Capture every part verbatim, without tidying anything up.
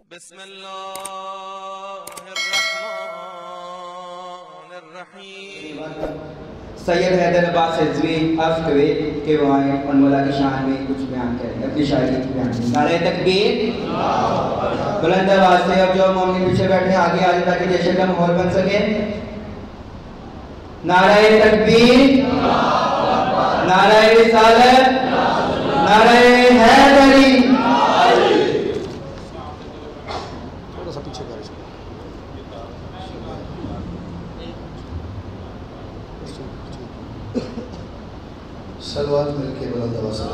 بسم اللہ الرحمن الرحیم. سید حیدر عباس رضوی عرض کرے کہ وہ آئیں اور مولا کی شان میں کچھ بیان کریں، اپنی شاعری کی بیان کریں. نعرہ تکبیر، بلند آواز سے. اب جو مومن پیچھے بیٹھے آگے آ جائیں تاکہ جشن کا ماحول بن سکے. نعرہ تکبیر، نعرہ رسالت، نعرہ حیدری. صلوات مل کے بلند آواز سے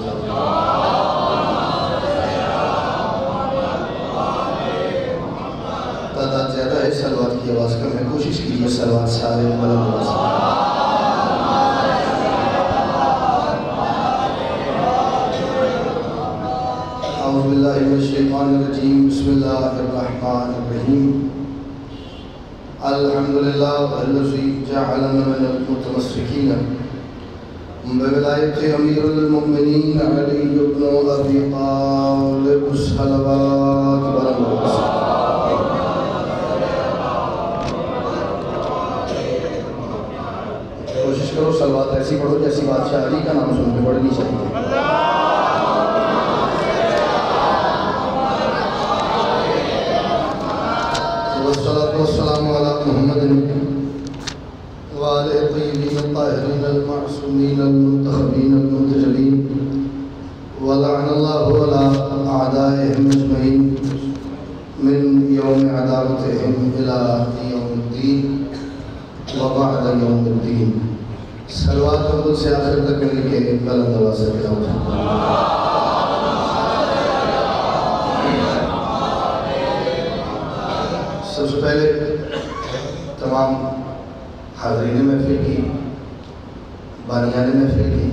تعداد زیادہ ہے، صلوات کی آواز کم ہے. کوشش کیجیے صلوات سارے بلند آواز سے. اعوذ باللہ من الشیطان الرجیم. بسم اللہ الرحمن الرحیم. الحمدللہ الذی جعلنا من المتمسکین بولایت امیر المؤمنین علی بن ابی طالب. صلوات بلند آواز سے. کوشش کرو صلوات ایسی پڑھو جیسی بادشاہ علی کا نام سن کے پڑھنی چاہیے. والصلاة والسلام علی محمد وآلہ الطیبین الطاہرین المعصومین المنتخبین المنتجبین ولعن اللہ علی اعدائهم اجمعین من یوم عداوتهم الى یوم الدین وبعد یوم الدین. صلوات اول سے آخر تک مل کے بلند آواز سے پڑھو. سب سے پہلے تمام حاضرین محفل کی، بانیان محفل کی،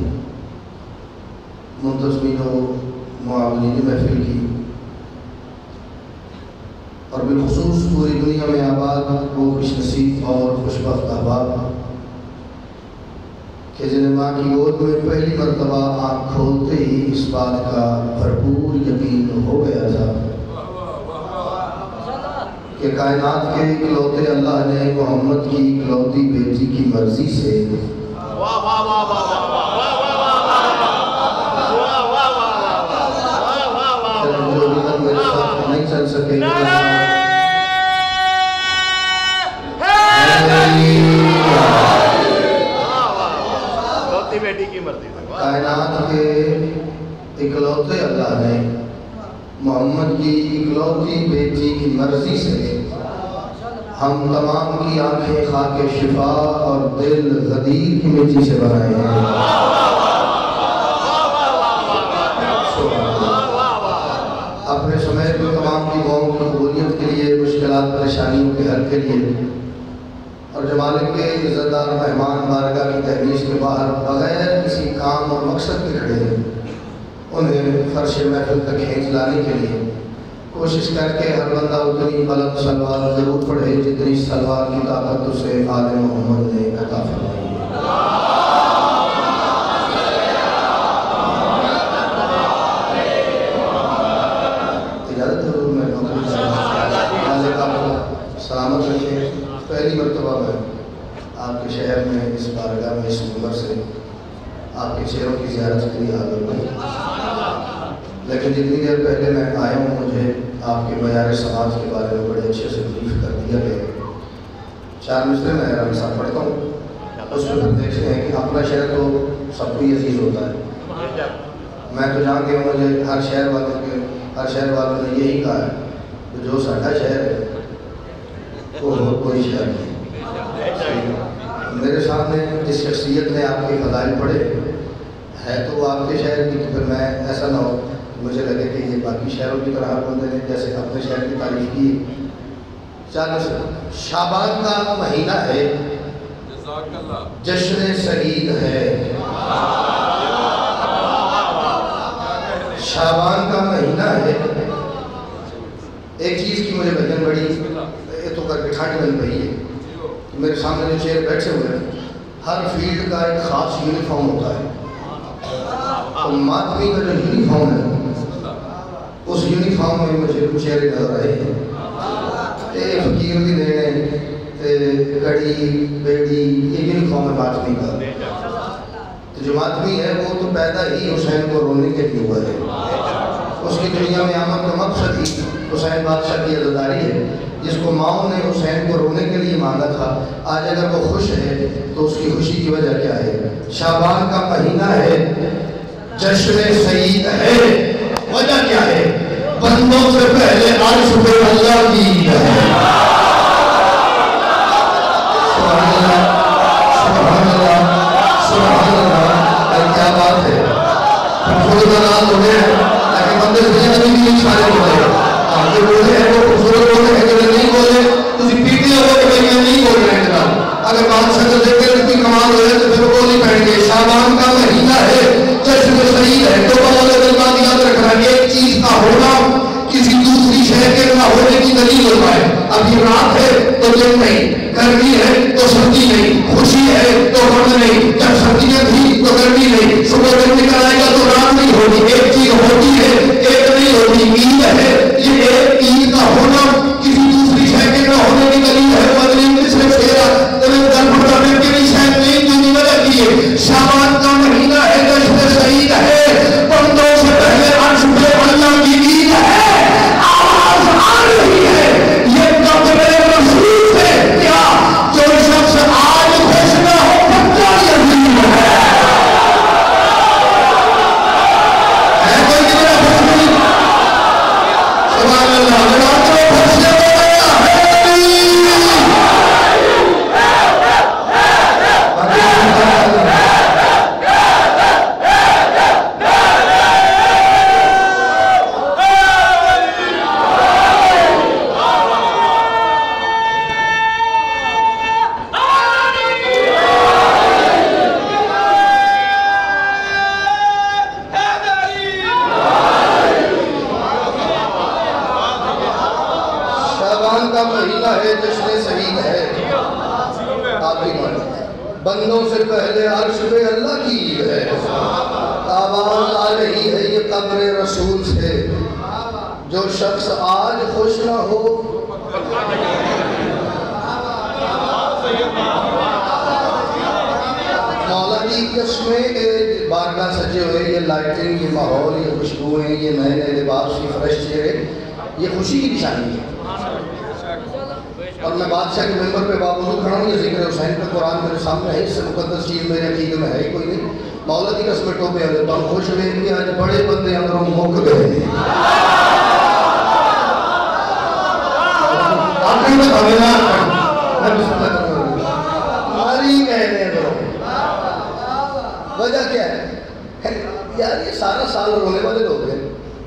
منتظمین و معاونین محفل کی، اور بالخصوص پوری دنیا میں آباد وہ خوش نصیب اور خوشبخت احباب کہ جنہیں ماں کی گود میں پہلی مرتبہ آنکھ کھولتے ہی اس بات کا بھرپور یقین ہو گیا تھا کہ کائنات کے اکلوتے اللہ نے محمد کی اکلوتی بیٹی کی مرضی سے نہیں چل سکے. کائنات کے اکلوتے اللہ نے محمد کی اکلوتی بیٹی کی مرضی سے ہم تمام کی آنکھیں خاک شفا اور دل غدیر کی مٹی سے بنائے ہیں. اپنے سمیت میں تمام کی قوم کی قبولیت کے لیے، مشکلات پریشانیوں کے حل کے لیے اور جمالک کے عزتدار مہمان بارگاہ کی تحریش کے باہر بغیر کسی کام اور مقصد کے کھڑے ہیں، انہیں فرش محفل تک کھینچ لانے کے لیے کوشش کر کے ہر بندہ اتنی بلند صلوات ضرور پڑھے جتنی صلوات کی طاقت اسے آل محمد نے عطا فرمائی ہے. اجازت ضرور میں سلامت رکھے. پہلی مرتبہ میں آپ کے شہر میں اس بارگاہ میں اس منبر سے آپ کے چہروں کی زیارت کے لیے حاضر ہوں، لیکن جتنی دیر پہلے میں آیا ہوں مجھے آپ کے معیار سماج کے بارے میں بڑے اچھے سے بریف کر دیا گیا. چار مصرے میں رام صاحب پڑھتا ہوں، اس میں پھر دیکھتے ہیں کہ اپنا شہر تو سب کو ہی عزیز ہوتا ہے. میں تو جان کے مجھے ہر شہر والوں کے ہر شہر والوں نے یہی کہا ہے کہ جو ساڈا شہر ہے وہ کوئی شہر نہیں. میرے سامنے جس شخصیت نے آپ کے فضائل پڑھے ہے تو وہ آپ کے شہر کی، تو پھر میں ایسا نہ ہو مجھے لگے کہ یہ باقی شہروں کی طرح بندے نے جیسے اپنے شہر کی تعریف کی. چار شعبان کا مہینہ ہے، جشن شہید ہے. شعبان کا مہینہ ہے. ایک چیز کی مجھے بھجن بڑی یہ تو کر کے ٹھانڈ بن رہی ہے. میرے سامنے جو چیئر بیٹھے ہوئے ہیں ہر فیلڈ کا ایک خاص یونیفارم ہوتا ہے. اور ماتمی کا جو یونیفارم ہے اس یونیفارم میں مجھے کچھ چہرے نظر آئے ہیں تے فقیر دی دینے تے کڑی بیڑی یہ یونیفارم ماتمی کا تو جو ماتمی ہے وہ تو پیدا ہی حسین کو رونے کے لیے ہوا ہے. اس کی دنیا میں آمد کا مقصد ہی حسین بادشاہ کی عزاداری ہے جس کو ماؤں نے حسین کو رونے کے لیے مانگا تھا. آج اگر وہ خوش ہے تو اس کی خوشی کی وجہ کیا ہے؟ شعبان کا مہینہ ہے, جشن سعید ہے. وجہ کیا ہے؟ بندوں سے پہلے عرش پہ اللہ کی عید ہے. سبحان اللہ, سبحان اللہ, سبحان اللہ. کیا بات ہے, خوبصورت نام ہو گئے لیکن بندے سے ابھی بھی اشارے ہو گئے. آگے بولے ہیں وہ خوبصورت بولے ہیں جو نہیں بولے تجھے پیٹے ہو کہ بھئی میں نہیں بول رہے ہیں جناب. اگر بات شکل دیکھ کر اتنی کمال ہوئے تو پھر وہ نہیں پڑھیں گے. شعبان کا مہینہ ہے, جشن سعید ہے. تو بولے دل بات یاد رکھنا, ایک چیز کا ہونا کسی دوسری شہر کے نہ ہونے کی دلیل ہوتا ہے. ابھی رات ہے تو دن نہیں, گرمی ہے تو سردی نہیں, خوشی ہے تو غم نہیں, جب سردیاں تھی تو گرمی نہیں, صبح دن نکل آئے گا تو رات نہیں ہوگی. ایک چیز ہوتی ہے ایک نہیں ہوتی. عید ہے, یہ ایک عید کا ہونا کسی دوسری شہر کے نہ ہونے کی دلیل ہے. مدنی صرف شیرا تمہیں درپڑ کرنے کے لیے شہر نہیں جو نہیں وجہ کی ہے. شعبان کا مہینہ ہے, جشن سعید ہے, بندوں سے پہلے عرش پہ اللہ کی عید ہے. آواز آ رہی ہے, یہ قبر رسول سے کیا جو شخص آج خوش نہ ہو پکا یقین ہے. ہے کوئی کہ میرا خوش نہیں؟ سبحان اللہ, میرا تو خوش ہے. بندوں سے پہلے عرش پہ اللہ کی عید ہے. آواز آ رہی ہے یہ قبر رسول سے, جو شخص آج خوش نہ ہو. مولا جی قسمیں بارگاہ سجے ہوئے, یہ لائٹنگ, یہ ماحول, یہ خوشبوئیں, یہ نئے نئے لباس, یہ فریش چہرے, یہ خوشی کی نشانی ہے. اور میں بادشاہ کے ممبر پہ باوضو کھڑا ہوں, یہ ذکر حسین کا قرآن میرے سامنے ہے, اس سے مقدس چیز میرے عقیدے میں ہے ہی کوئی نہیں. مولا کی قسم ٹوپے ہو لیتا ہوں, خوش ہوئے کہ آج بڑے بندے اندروں موقع گئے ہیں. آپ کہیں میں حویلان کروں, میں بسم اللہ کروں ہماری کہنے دو. وجہ کیا ہے یار, یہ سارا سال رونے والے لوگ ہیں.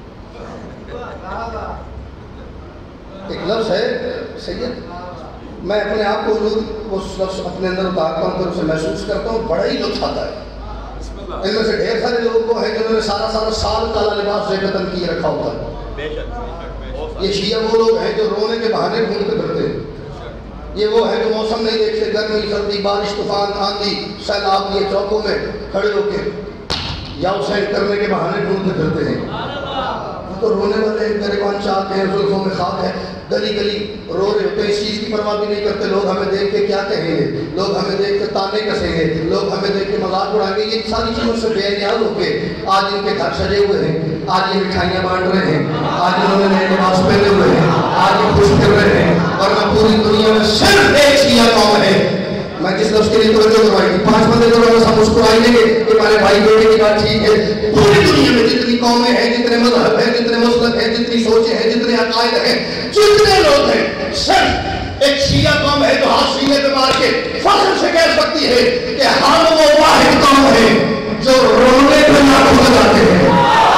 ایک لفظ ہے سید, میں اپنے آپ کو حضور اس لفظ اپنے اندر اتارتا ہوں, پھر اسے محسوس کرتا ہوں, بڑا ہی لطف آتا ہے. ان میں سے ڈھیر سارے لوگ وہ ہیں جنہوں نے سارا سارا سال کالا لباس زیبتن کیے رکھا ہوتا ہے. یہ شیعہ وہ لوگ ہیں جو رونے کے بہانے ڈھونڈتے پھرتے ہیں. یہ وہ ہیں جو موسم نہیں دیکھتے, گرمی سردی بارش طوفان آندھی سیلاب, یہ چوکوں میں کھڑے ہو کے یا حسین کرنے کے بہانے ڈھونڈتے پھرتے ہیں. تو رونے والے گریبان چاہتے ہیں, زلفوں میں خاک ہے, گلی گلی رو رہے ہوتے ہیں, اس چیز کی پرواہ بھی نہیں کرتے. لوگ ہمیں دیکھ کے کیا کہیں گے, لوگ ہمیں دیکھ کے تانے کسیں گے, لوگ ہمیں دیکھ کے مذاق اڑائیں گے. یہ ساری چیزوں سے بے نیاز ہو کے آج ان کے گھر سجے ہوئے ہیں, آج یہ مٹھائیاں بانٹ رہے ہیں, آج انہوں نے نئے لباس پہنے ہوئے ہیں, آج یہ خوش کر رہے ہیں. ورنہ پوری دنیا میں صرف ایک شیعہ قوم ہے. میں جس لفظ کے لیے توجہ کروائی تھی, پانچ بندے جو لوگ سب مسکرائی لیں گے کہ ہمارے بھائی بیٹے کی بات ٹھیک ہے. پوری دنیا میں جتنی قومیں ہیں, جتنے مذہب ہیں, جتنے مسلک ہیں, جتنی سوچیں ہیں, جتنے عقائد ہیں, جتنے لوگ ہیں, صرف ایک شیعہ قوم ہے جو ہاتھ سینے پہ مار کے فخر سے کہہ سکتی ہے کہ ہم وہ واحد قوم ہیں جو رونے پہ ناکو لگاتے ہیں,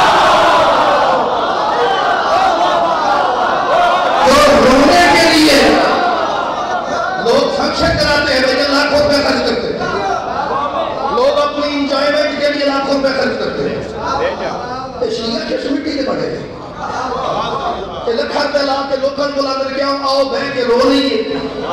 جو رونے کے لیے لوگ فنکشن کراتے ہیں, لیکن لاکھوں روپے خرچ کرتے ہیں. لوگ اپنی انجوائمنٹ کے لیے لاکھوں روپے خرچ کرتے ہیں. شیعہ کس مٹی کے بڑے ہیں کہ لکھا پہلا کے لوکھن بلا کر کے آؤ بہن کے رو نہیں ہے.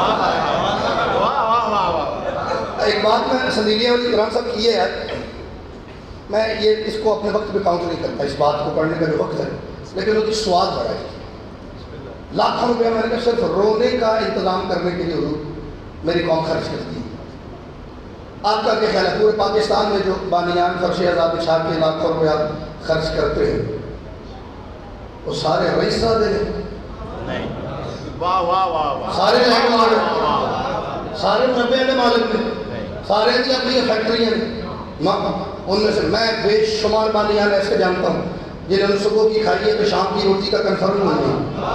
ایک بات میں سندیلیہ والی قرآن صاحب کی ہے یار, میں یہ اس کو اپنے وقت پہ کاؤنٹ نہیں کرتا, اس بات کو پڑھنے کا جو وقت ہے لیکن وہ سواد بڑا ہے. لاکھوں روپیہ میں نے کہا صرف رونے کا انتظام کرنے کے لیے حضور میری قوم خرچ کرتی ہے. آپ کا کیا خیال ہے پورے پاکستان میں جو بانیان فرش آزاد بچھا کے لاکھوں روپیہ خرچ کرتے ہیں وہ سارے رئیسہ دے نہیں؟ واہ واہ واہ سارے لائن مالک، سارے مربے کے مالک نے، سارے کی اپنی فیکٹریاں ہیں. ان میں سے میں بے شمار بانیان ایسے جانتا ہوں جنہوں نے صبح کی کھائی ہے تو شام کی روٹی کا کنفرم نہیں ہے.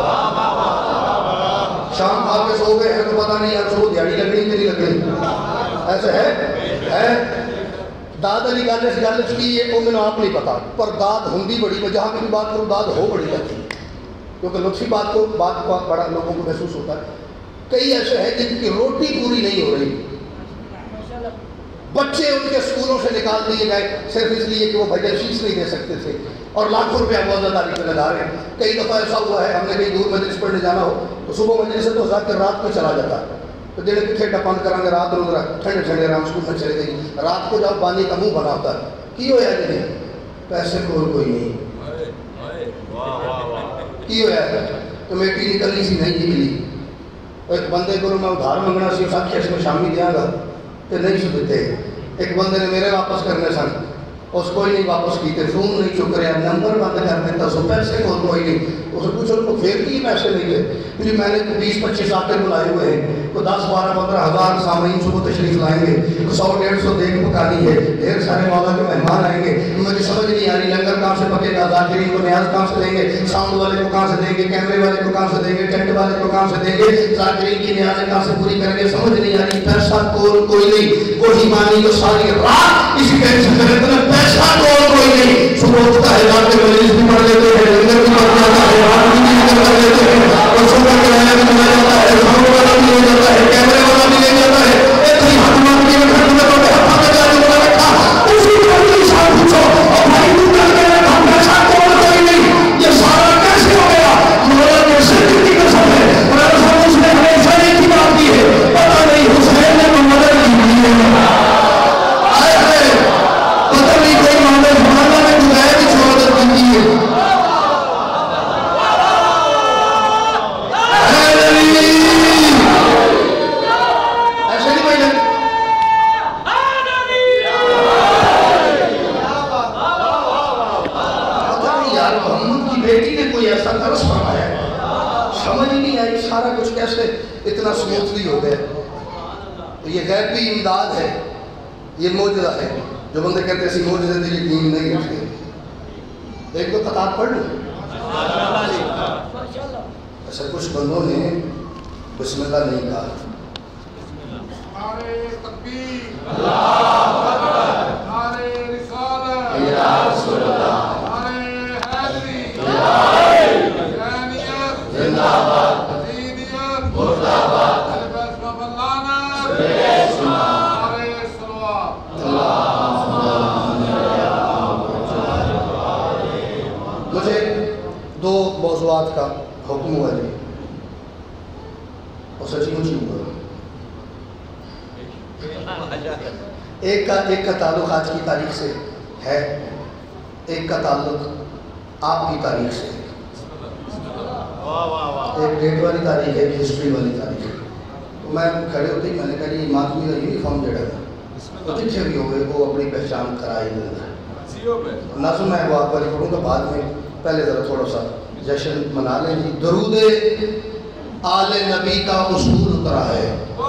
شام کھا کے سو گئے ہیں تو پتہ نہیں یار صبح دیہڑی لگنی کہ نہیں لگنی. ایسے ہے ہے داد علی گالس گالس کی یہ وہ آپ نہیں پتا، پر داد ہندی بڑی میں جہاں کی بھی بات کروں داد ہو بڑی جاتی ہے کیونکہ لطفی بات کو بات کو بڑا لوگوں کو محسوس ہوتا ہے. کئی ایسے ہیں جن کی روٹی پوری نہیں ہو رہی، بچے ان کے اسکولوں سے نکال دیے گئے صرف اس لیے کہ وہ بھجن فیس نہیں دے سکتے تھے اور لاکھوں روپیہ موضوع داری پہ لگا رہے ہیں. کئی دفعہ ایسا ہوا ہے ہم نے کہیں دور مجلس پڑھنے جانا ہو تو صبح مجلس سے تو ذات کر رات میں چلا جاتا ہے تو جنہیں کتنے ٹپان کریں گے رات روز ٹھنڈے ٹھنڈے رام اسکول میں چلے گئی. رات کو جب پانی کا منہ بنا ہوتا ہے کی ہوا ہے جنہیں پیسے کو کوئی نہیں کی ہوا ہے کمیٹی نکلنی سی نہیں نکلی. ایک بندے کو میں ادھار منگنا سی اس آخیا سے میں شامی دیا گا تو نہیں سو دیتے. ایک بندے نے میرے واپس کرنے سن اس کوئی نہیں واپس کیتے، فون نہیں چک رہا، نمبر بند کر دیتا سو پیسے کو کوئی نہیں. اس نے پوچھو تو پھر کی پیسے نہیں گئے. پھر میں نے بیس پچیس آتے بلائے ہوئے ہیں تو دس بارہ پندرہ ہزار سامعین صبح تشریف لائیں گے، سو ڈیڑھ سو دیکھ پکانی ہے، ڈھیر سارے مولا کے مہمان آئیں گے. مجھے سمجھ نہیں آ رہی لنگر کہاں سے پکے گا، ذاکرین کو نیاز کہاں سے دیں گے، ساؤنڈ والے کو کہاں سے دیں گے، کیمرے والے کو کہاں سے دیں گے، ٹینٹ والے کو کہاں سے دیں گے، ذاکرین کی نیازیں کہاں سے پوری کریں گے. سمجھ نہیں آ رہی. پیسہ کول کوئی نہیں، وہی مانی تو ساری رات اسی ٹینشن میں رہتے ہیں. پیسہ کول کوئی نہیں. صبح اٹھتا ہے رات کے مجلس بھی پڑھ لیتے ہیں، لنگر بھی پڑھ جاتا ہے، رات بھی بھی کر لیتے ہیں اور صبح کے لائن بھی لے جاتا ہے، ساؤنڈ والا بھی لے جاتا ہے، کیمرے والا بھی لے جاتا ہے. اتنی حکومت کی گھر میں تو ہاتھ میں جا کے بنا رکھا اسی گھر کی شان پوچھو اور بھائی تو کر کے رکھا پیسہ کول کوئی نہیں. یہ سارا کیسے ہو گیا؟ مولا نے صدق کی قسم ہے اور اس نے ہمیشہ ایک ہی بات کی ہے، پتہ نہیں حسین نے تو مدد کی ہے. آئے آئے پتہ نہیں کوئی مدد مولا نے خدای کی مدد کی ہے. اتنا سموتھلی ہو گیا. یہ غیبی امداد ہے، یہ معجزہ ہے. جو بندے کہتے ہیں اسی معجزے سے یقین نہیں رکھتے. ایک دو خطاب پڑھ لوں. اچھا کچھ بندوں نے بسم اللہ نہیں کہا. نعرے تکبیر، اللہ اکبر، نعرے رسالت، یا رسول اللہ، نعرے حیدری، حسینیت زندہ باد، یزیدیت مردہ باد، مجھے دو موضوعات کا حکم ہوا ہے اور سچی مچی ہوا. ایک کا ایک کا تعلق آج کی تاریخ سے ہے، ایک کا تعلق آپ کی تاریخ سے. ایک ڈیٹ والی تاریخ ہے، ایک ہسٹری والی تاریخ ہے. تو میں کھڑے ہوتے ہی میں نے کہا یہ ماتمی کا یونیفارم جڑا ہے تو جتنے بھی ہو گئے وہ اپنی پہچان کرا ہی دیں گے. نظم میں وہ آپ والی پڑھوں گا بعد میں، پہلے ذرا تھوڑا سا جشن منا لیں. جی درود آل نبی کا اصول اترا ہے.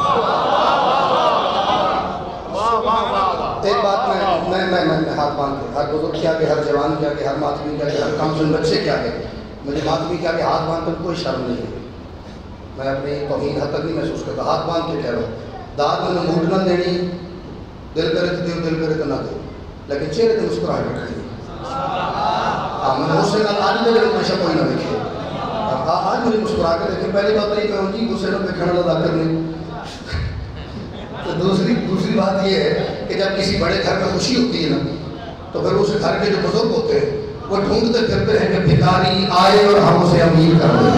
ایک بات میں میں میں میں ہاتھ باندھ کے ہر بزرگ کیا کہ ہر جوان کیا کہ ہر ماتمی کیا کہ ہر کمسن بچے کیا کہ مجھے ماتمی کیا کہ ہاتھ باندھ کر کوئی شرم نہیں ہے. میں اپنی توہین حد تک نہیں محسوس کرتا. ہاتھ باندھ کے کہہ رہا ہوں داد میں نے موٹ نہ دینی، دل کرے تو دیو دل کرے تو نہ دو، لیکن چہرے تو مسکراہٹ رکھنی. ہاں میں نے غصے کا آج میرے ہمیشہ کوئی نہ دیکھے. آج مجھے مسکرا کے دیکھیں. پہلی بات یہ میں جی غصے نہ دیکھنا ادا کرنے. تو دوسری دوسری بات یہ ہے کہ جب کسی بڑے گھر میں خوشی ہوتی ہے نا تو پھر اس گھر کے جو بزرگ ہوتے ہیں وہ ڈھونڈتے پھرتے ہیں کہ بھکاری آئے اور ہم اسے امیر کر دیں.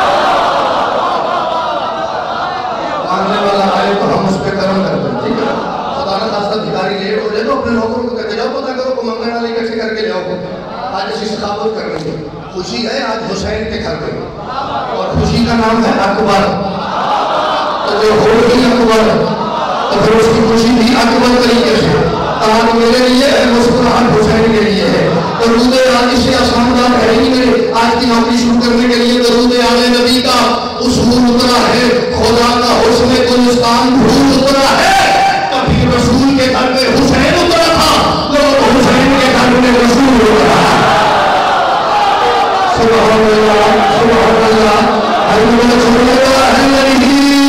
مانگنے والا آئے تو ہم اس پہ کرم کر دیں. ٹھیک ہے خدا نہ خاصہ بھکاری لیٹ ہو جائے تو اپنے نوکروں کو کہتے جاؤ پتہ کرو کو منگنے والے کیسے کر کے جاؤ. آج اسی سخاوت کر رہے ہیں. خوشی ہے آج حسین کے گھر میں، اور خوشی کا نام ہے اکبر، تو جو ہوگی اکبر تو پھر اس کی خوشی بھی اکبر طریقے سے آج میرے لیے ہے، مسکراہٹ حسین کے لیے ہے۔ درود آج سے آسان بات ہے ہی میرے آج کی نوکری شروع کرنے کے لیے درود آل نبی کا اصول اترا ہے، خدا کا حسن گلستان پھول اترا ہے۔ کبھی رسول کے گھر میں حسین اترا تھا، لوگ حسین کے گھر میں رسول اترا۔ سبحان اللہ سبحان اللہ حضرت رسول اللہ علیہ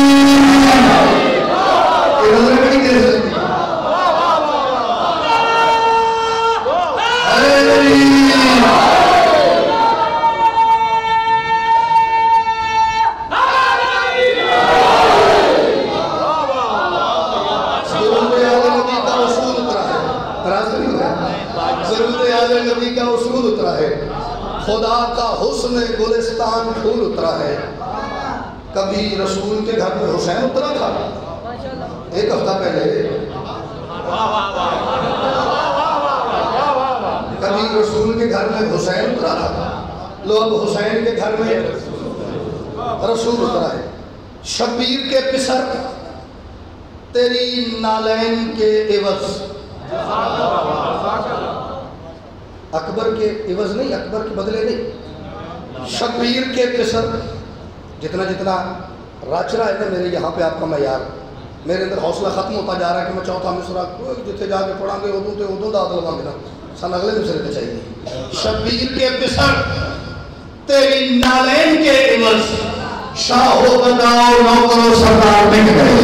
خدا کا حسن گلستان پھول اترا ہے۔ کبھی رسول کے گھر میں حسین اترا تھا، ایک ہفتہ پہلے کبھی رسول کے گھر میں حسین اترا تھا، لوگ حسین کے گھر میں رسول اترا ہے۔ شبیر کے پسر تیری نالین کے عوض، اکبر کے عوض نہیں، اکبر کے بدلے نہیں، شبیر کے پسر۔ جتنا جتنا راچ رہا ہے نا میرے یہاں پہ آپ کا معیار، میرے اندر حوصلہ ختم ہوتا جا رہا ہے کہ میں چوتھا مصرع جتنے جا کے پڑھا گے ادوں تے ادوں داد لگا گے نا، سن اگلے مصرے تے چاہیے۔ شبیر کے پسر تیری نالین کے عوض، شاہو بداؤ نوکرو سردار بک گئے۔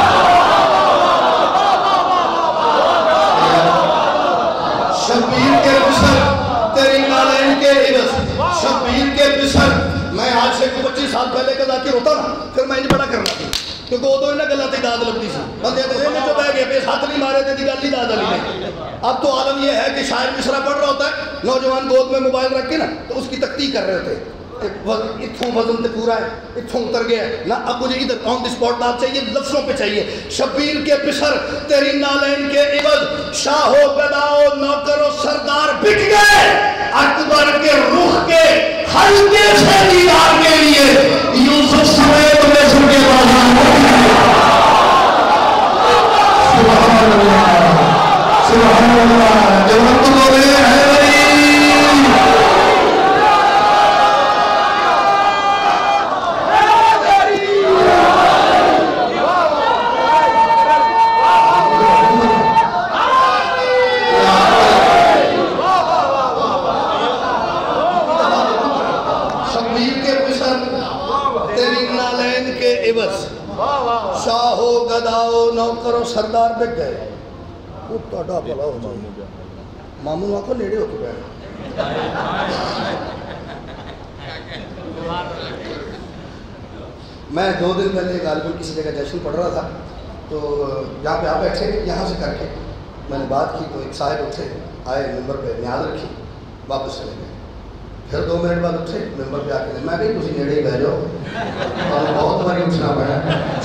شبیر کے پسر تیری نالین کے عوض، شبیر کے پسر۔ میں آج سے پچیس سال پہلے کا ذاکر ہوتا نا پھر میں انج بڑا کرنا تھی، کیونکہ وہ تو انہیں گلہ تی داد لگتی سی، بندے تو میں جو بہ گئے پیس ہاتھ نہیں مارے تھے دی گل نہیں داد علی نہیں۔ اب تو عالم یہ ہے کہ شاعر مصرع پڑھ رہا ہوتا ہے، نوجوان گود میں موبائل رکھ کے نا تو اس کی تکتی کر رہے ہوتے ہیں، اتھوں وزن تے پورا ہے، اتھوں اتر گیا ہے نا، اب مجھے ادھر آن دی سپورٹ بات چاہیے، لفظوں پہ چاہیے۔ شبیر کے پسر تیری نالین کے عوض، شاہو گداؤ نوکرو سردار بک گئے، اکبر کے رخ کے حلقے سے دیدار کے لیے یوسف سمیت مصر کے بازار میں۔ سبحان اللہ سبحان اللہ جوان تو بولے ہیں شاہو گداؤ نوکرو سردار بک گئے۔ وہ تاڑا بلا ہو جائے مامون آنکھوں نیڑے ہو چکا ہے۔ میں دو دن پہلے غالباً کسی جگہ جشن پڑھ رہا تھا، تو جہاں پہ آپ بیٹھے یہاں سے کر کے میں نے بات کی تو ایک صاحب اٹھے آئے ممبر پہ نیاز رکھی واپس چلے گئے، پھر دو منٹ بعد اٹھے ممبر پہ آ کے میں کہیں تسی نیڑے ہی بہ جاؤ اور بہت باری اٹھنا پڑا،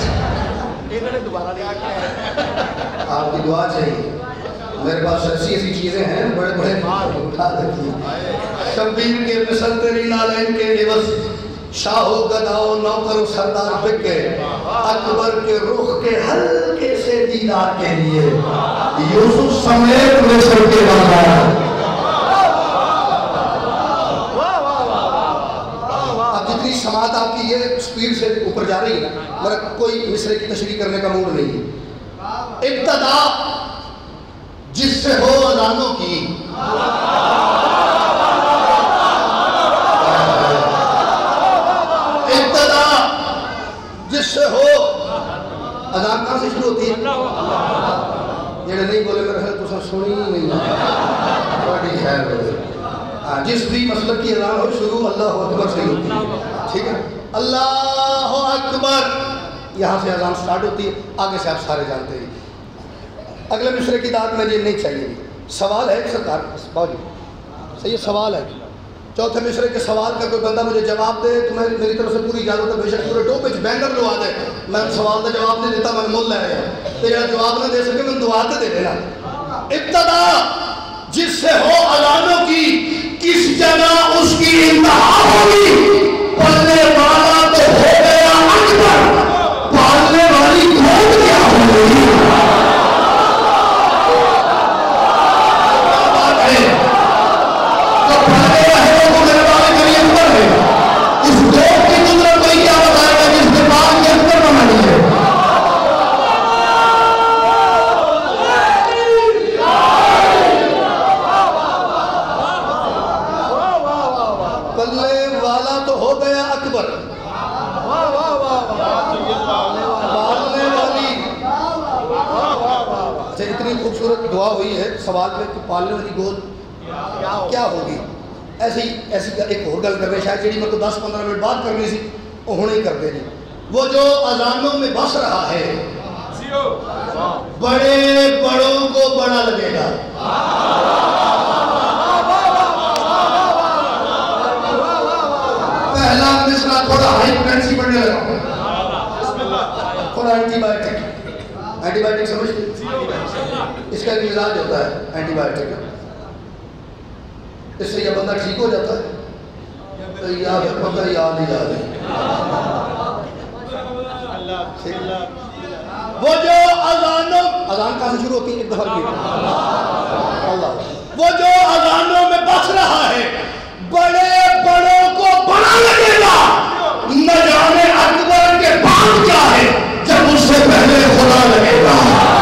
آپ کی دعا چاہیے، میرے پاس ایسی ایسی چیزیں ہیں بڑے بڑے اٹھا دیتی ہیں۔ شبیر کے پسر تیری نالین کے عوض، شاہو گداؤ نوکرو سردار بک گئے، اکبر کے رخ کے ہلکے سے دیدار کے لیے یوسف سمیت مصر کے بازار۔ سماعت آپ کی یہ سپیڈ سے اوپر جا رہی ہے نا، مگر کوئی مصرے کی تشریح کرنے کا موڈ نہیں ہے۔ ابتدا جس سے ہو اذانوں کی، ابتدا جس سے ہو اذان کہاں سے شروع ہوتی ہے؟ یہ نہیں بولے میرے خیال تو سب سنی نہیں بڑی خیر ہوئے، جس بھی مسلک کی اذان ہو شروع اللہ اکبر سے ہوتی ہے، ٹھیک ہے؟ اللہ اکبر یہاں سے اذان سٹارٹ ہوتی ہے، آگے سے آپ سارے جانتے ہیں۔ اگلے مصرے کی داد میں یہ نہیں چاہیے، سوال ہے کہ سرکار باوجود صحیح سوال ہے، چوتھے مصرے کے سوال کا کوئی بندہ مجھے جواب دے تو میں میری طرف سے پوری اجازت ہے، بے شک پورے ٹوپ وچ بینر لوا دے، میں سوال کا جواب نہیں دیتا، میں مول لے آیا تو یہ جواب نہ دے سکے میں دعا تے دے دینا۔ ابتدا جس سے ہو اذانوں کی کس جگہ اس کی انتہا ہوگی؟ پلنے والا تو ہو گیا اکبر، پالنے والی گود کیا ہوگی؟ تو پھلے رہے وہ میرے والے کے لیے اکبر ہے، اس گود کی قدرت کوئی کیا بتائے گا جس نے پال کے اکبر بنا لی ہے؟ پلنے والا تو ہو گیا اکبر، پالنے والی، اچھا اتنی خوبصورت دعا ہوئی ہے سوال پہ کہ پالنے والی گود کیا ہوگی؟ ایسی ایسی ایک اور گل کرنے شاید جیڑی میں کو دس پندرہ منٹ بعد کرنی سی وہ ہونے ہی کر دینی. وہ جو اذانوں میں بس رہا ہے بڑے بڑوں کو بڑا لگے گا. پہلا مصرع تھوڑا ہائی فریکوینسی پڑھنے لگا ہوں، تھوڑا اینٹی بائیوٹک. اینٹی بائیوٹک سمجھتے؟ اس کا ایک علاج ہوتا ہے اینٹی بائیوٹک کا، اس سے یہ بندہ ٹھیک ہو جاتا ہے یا پھر پتہ یاد ہی یاد ہے. وہ جو اذانوں اذان کہاں سے شروع ہوتی ہے؟ ایک دفعہ اللہ وہ جو اذانوں میں بس رہا ہے بڑے بڑوں کو بڑا لگے گا. نہ جانے اکبر کے بعد کیا ہے جب اس سے پہلے خدا لگے گا.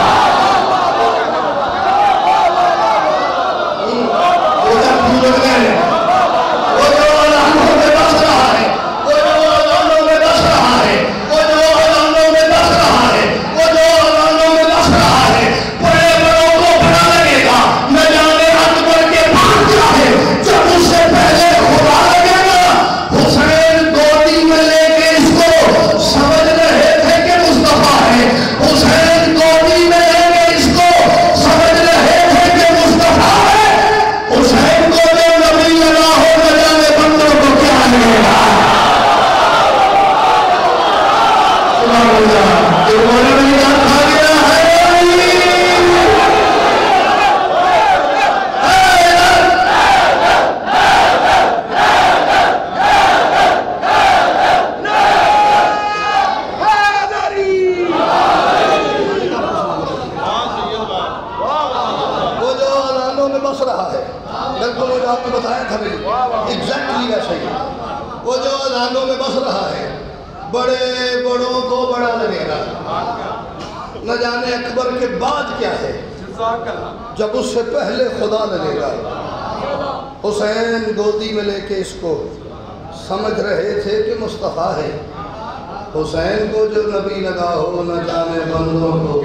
جب اس سے پہلے خدا لگے گا. حسین گودی میں لے کے اس کو سمجھ رہے تھے کہ مصطفیٰ ہے. حسین کو جو نبی لگا ہو نہ جانے بندوں کو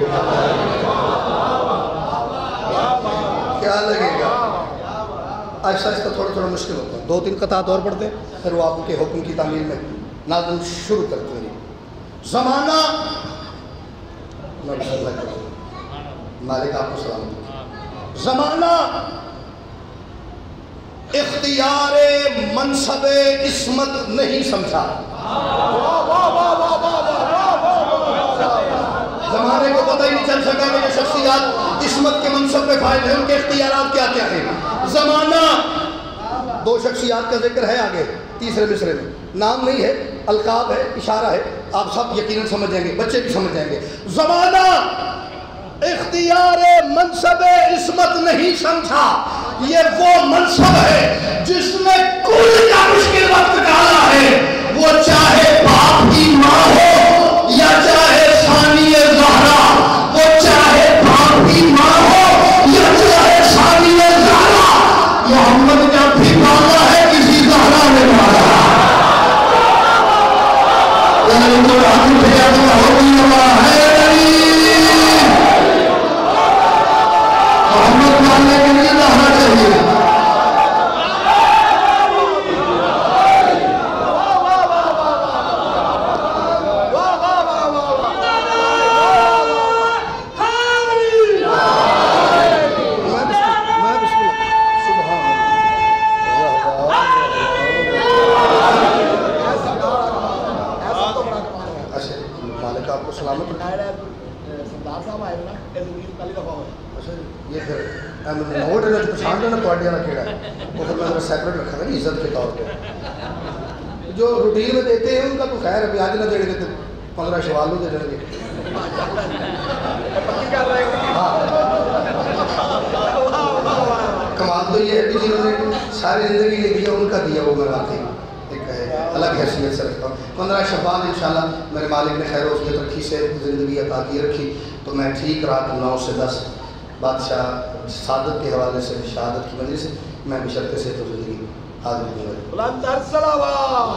کیا لگے گا. آہستہ آہستہ تھوڑا تھوڑا مشکل ہوتا ہے. دو تین قطعات اور پڑھتے ہیں پھر وہ آپ کے حکم کی تعمیل میں نازل شروع کرتے ہیں. زمانہ مالک آپ کو سلام. زمانہ اختیار منصب عصمت نہیں سمجھا. زمانے کو پتہ ہی نہیں چل سکا کہ یہ شخصیات عصمت کے منصب پہ فائز ہیں، ان کے اختیارات کیا کیا ہیں. زمانہ دو شخصیات کا ذکر ہے آگے تیسرے مصرے میں، نام نہیں ہے، القاب ہے، اشارہ ہے، آپ سب یقیناً سمجھ جائیں گے، بچے بھی سمجھ جائیں گے. زمانہ اختیار منصب عصمت نہیں سمجھا. یہ وہ منصب ہے جس نے کل کا مشکل وقت ڈالا ہے. وہ چاہے باپ کی ماں ہو یا چاہے ثانی زہرا، وہ چاہے باپ کی ماں ہو یا چاہے ثانی زہرا، محمد جب بھی مانگا ہے کسی زہرا نے مانگا. یعنی تو راجو بھیا تو ہوتی ہوا ہے محمد ماننے کے لیے زہرا چاہیے. یہ پھر نوٹ ہے پچھان لینا پارٹی والا کیڑا ہے وہ پھر میں ذرا سیپریٹ رکھا تھا عزت کے طور پہ. جو روٹین میں دیتے ہیں ان کا تو خیر ہے, آج نہ دے گے تو پندرہ شوال دے دیں گے. کمال تو یہ ہے کہ جنہوں نے ساری زندگی نے دیا ان کا دیا وہ میں واقعی ایک الگ حیثیت سے رکھتا ہوں. پندرہ شوال انشاءاللہ میرے مالک نے خیر و عافیت رکھی سے زندگی عطا کی رکھی تو میں ٹھیک رات نو سے دس بادشاہ سعادت کے حوالے سے شہادت کی وجہ سے میں بشرط سے تو زندگی حاضر ہوں گا. بلند در صلوات.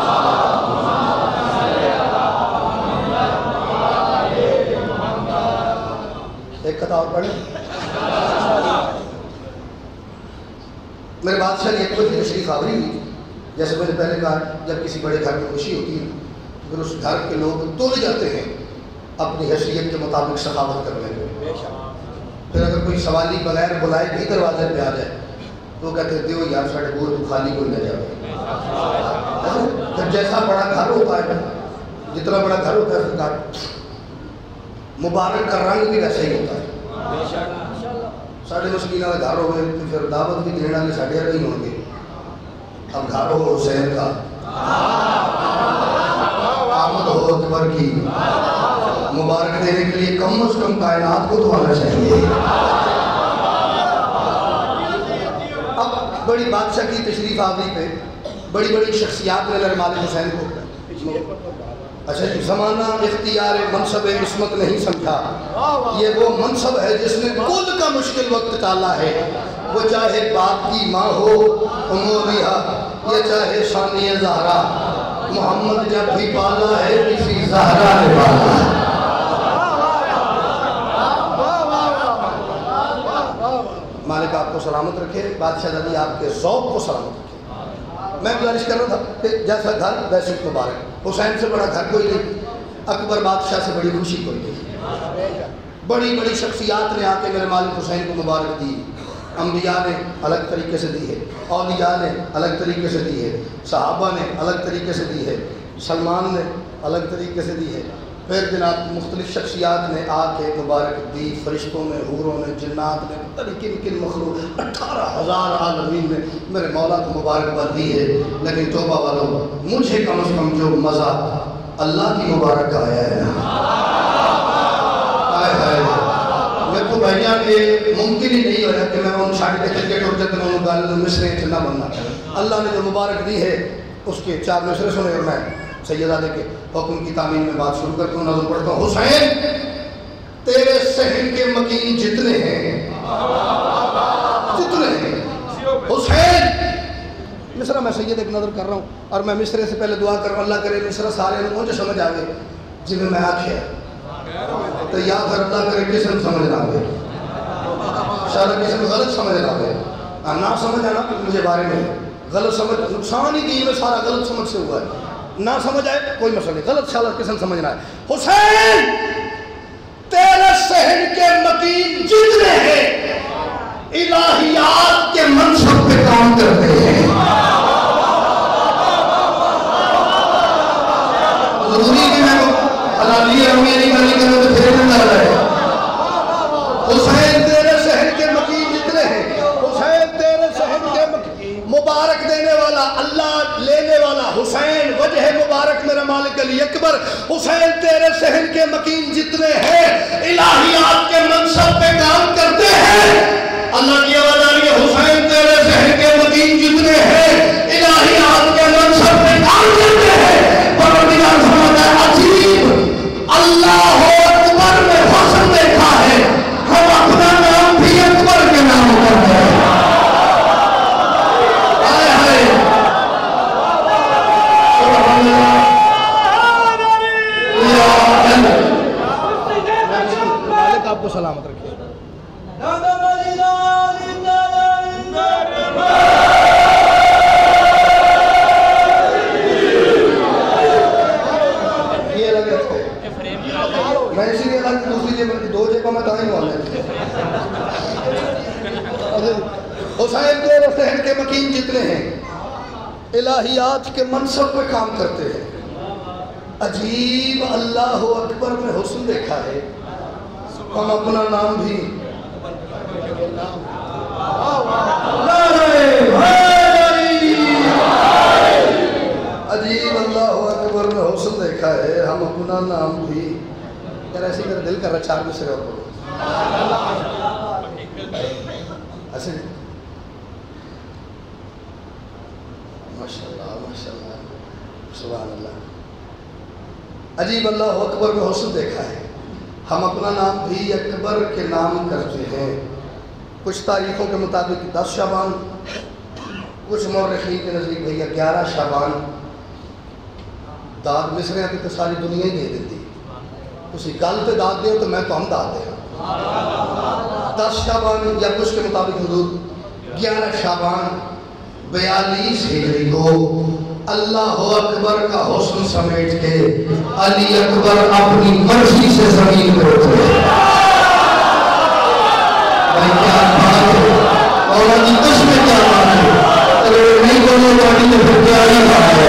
ایک کتھا اور پڑھیں. میرے بادشاہ کی ایک بڑی تشریف آوری ہوئی. جیسے میں نے پہلے کہا جب کسی بڑے گھر میں خوشی ہوتی ہے پھر اس گھر کے لوگ تولے جاتے ہیں اپنی حیثیت کے مطابق سخاوت کرنے میں. پھر اگر کوئی سوالی بغیر بلائے بھی دروازے پہ آ جائے تو وہ کہتے دیو یار ساڑھے بور تو خالی کوئی نہ جائے. پھر جیسا بڑا گھر ہوتا ہے جتنا بڑا گھر ہوتا ہے گھر مبارک کا رنگ بھی ویسا ہی ہوتا ہے. ساڑھے مسکینہ کا گھر ہوئے تو پھر دعوت بھی دینا لے ساڑھے نہیں ہوں گے. اب گھر ہو حسین کا آمد ہو اکبر کی مبارک دینے کے لیے کم از کم کائنات کو تو آنا چاہیے. اب بڑی بادشاہ کی تشریف آوری پہ بڑی بڑی شخصیات نے میرے مالک حسین کو اچھا زمانہ اختیار منصب عصمت نہیں سمجھا. یہ وہ منصب ہے جس نے کل کا مشکل وقت ٹالا ہے. وہ چاہے باپ کی ماں ہو اموریہ یا چاہے ثانی زہرا محمد جب بھی پالا ہے کسی زہرا نے پالا. مالک آپ کو سلامت رکھے, بادشاہ زادی آپ کے ذوق کو سلامت رکھے. میں گزارش کر رہا تھا کہ جیسا گھر ویسے مبارک. حسین سے بڑا گھر کوئی نہیں, اکبر بادشاہ سے بڑی خوشی کوئی نہیں. بڑی بڑی شخصیات نے آ کے میرے مالک حسین کو مبارک دی. انبیاء نے الگ طریقے سے دی ہے, اولیاء نے الگ طریقے سے دی ہے, صحابہ نے الگ طریقے سے دی ہے, سلمان نے الگ طریقے سے دی ہے. پھر جناب مختلف شخصیات نے آ کے مبارک دی. فرشتوں نے, حوروں نے, جنات نے, پتہ نہیں کن کن مخلوق اٹھارہ ہزار عالمین نے میرے مولا کو مبارکباد دی ہے. لیکن توبہ والوں مجھے کم از کم جو مزہ اللہ کی مبارک کا آیا ہے آئے آئے میں تو بھائیاں کہ ممکن ہی نہیں ہو رہا کہ میں ان شاعر کے کرکٹ اور جتنے انہوں گال مصرے نہ بننا. اللہ نے جو مبارک دی ہے اس کے چار مصرے سنے اور میں سیدزادے کے حکم کی تعمیم میں بات شروع کرتا ہوں. نظم پڑھتا ہوں. حسین تیرے صحن کے مکین جتنے ہیں جتنے ہیں حسین. مصرہ میں سید ایک نظر کر رہا ہوں اور میں مصرے سے پہلے دعا کر رہا ہوں اللہ کرے مصرہ سارے مجھے سمجھ آ گئے جی میں آکھیا تو یا پھر اللہ کرے کسی نے سمجھ نہ آگے شاید کسی نے غلط سمجھ نہ آگے نہ سمجھ آنا مجھے بارے میں غلط سمجھ نقصان ہی دین میں سارا غلط سمجھ سے ہوا ہے. نہ سمجھ آئے کوئی مسئلہ نہیں, غلط شاید کسی نے سمجھنا ہے. حسین تیرے صحن کے مکین جتنے ہیں الہیات کے منصب پہ کام کرتے ہیں. ضروری کہ میں حلالی امیری گلی کرنے تو پھر نہ رہے. حسین تیرے صحن کے مکین جتنے ہیں, حسین تیرے صحن کے مکین مبارک دینے والا اللہ لینے والا حسین وجہ مبارک میرا مالک علی اکبر. حسین تیرے صحن کے مکین جتنے ہیں الہیات کے منصب پہ کام کرتے ہیں. اللہ کی آواز آ رہی ہے حسین تیرے صحن کے مکین جتنے ہیں الہیات کے منصب پہ کام کرتے ہیں. پروردگار فرماتا ہے عجیب اللہ اکبر میں حسن دیکھا ہے, ہم اپنا نام بھی اکبر کے نام کرتے ہیں. آئے آئے سبحان اللہ. مالک آپ کو سلامت رکھے. میں اسی لیے اللہ کی دوسری جیب دو جیبہ میں تاہی ہوں حسین تیرے صحن کے مکین جتنے ہیں الہیات کے منصب پہ کام کرتے ہیں. عجیب اللہ اکبر میں حسن دیکھا ہے, ہم اپنا نام بھی عجیب اللہ اکبر میں حسن دیکھا ہے ہم اپنا نام بھی یار ایسے میرا دل کر رہا چار میں سے اور پڑھو ایسے ماشاءاللہ ماشاءاللہ سبحان اللہ عجیب اللہ اکبر میں حسن دیکھا ہے ہم اپنا نام بھی اکبر کے نام کرتے ہیں کچھ تاریخوں کے مطابق دس شعبان کچھ مورخین کے نزدیک بھیا گیارہ شعبان داد مصر ہیں کہ ساری دنیا ہی دے دیتی اسی گل پہ داد دے تو میں تو ہم داد دے دس شعبان یا کچھ کے مطابق حدود گیارہ شعبان بیالیس ہجری کو اللہ اکبر کا حسن سمیٹ کے علی اکبر اپنی مرضی سے زمین پہ اترے بھائی کیا بات ہے اور آجی کس میں کیا بات ہے اگر نہیں بولو تو آجی تو پھر کیا ہی بات ہے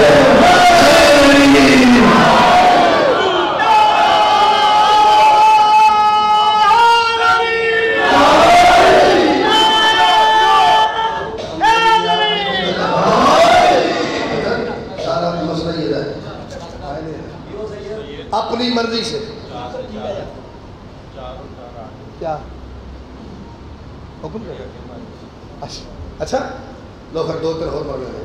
اپنی مرضی سے کیا حکم کر اچھا لو پھر دو تر اور مر گئے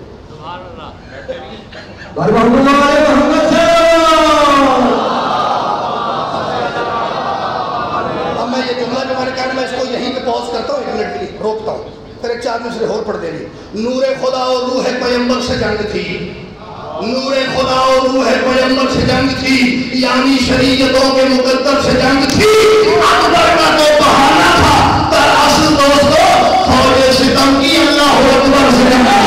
اب میں یہ جملہ جو میں نے کہا میں اس کو یہیں پہ پاؤز کرتا ہوں ایک منٹ کے لیے روکتا ہوں پھر ایک چار مصرے اور پڑھ دے گی نور خدا اور روح پیغمبر سے جنگ تھی نور خدا اور روح پیغمبر سے جنگ تھی یعنی شریعتوں کے مقدر سے جنگ تھی اکبر کا تو بہانہ تھا در اصل دوستو فوج ستم کی اللہ اکبر سے جنگ تھی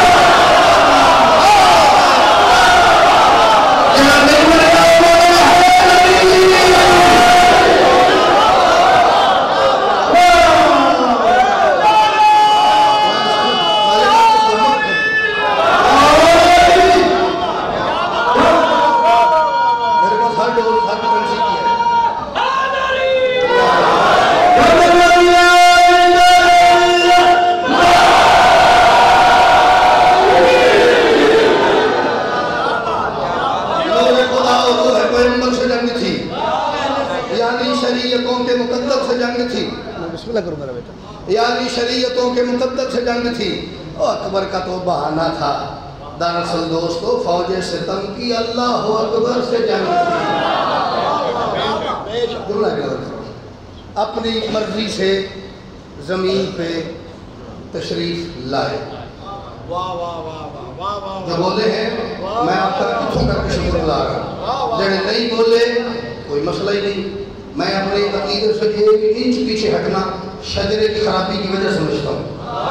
یعنی شریعتوں کے مقدر سے جنگ تھی اکبر کا تو بہانہ تھا دراصل دوستو فوج ستم کی اللہ اکبر سے جنگ تھی اپنی مرضی سے زمین پہ تشریف لائے جو بولے ہیں میں آپ کا کچھوں کر کے شکر گزار رہا ہوں جنہیں نہیں بولے کوئی مسئلہ ہی نہیں میں اپنے عقیدے سے ایک انچ پیچھے ہٹنا شجرے کی خرابی کی وجہ سمجھتا ہوں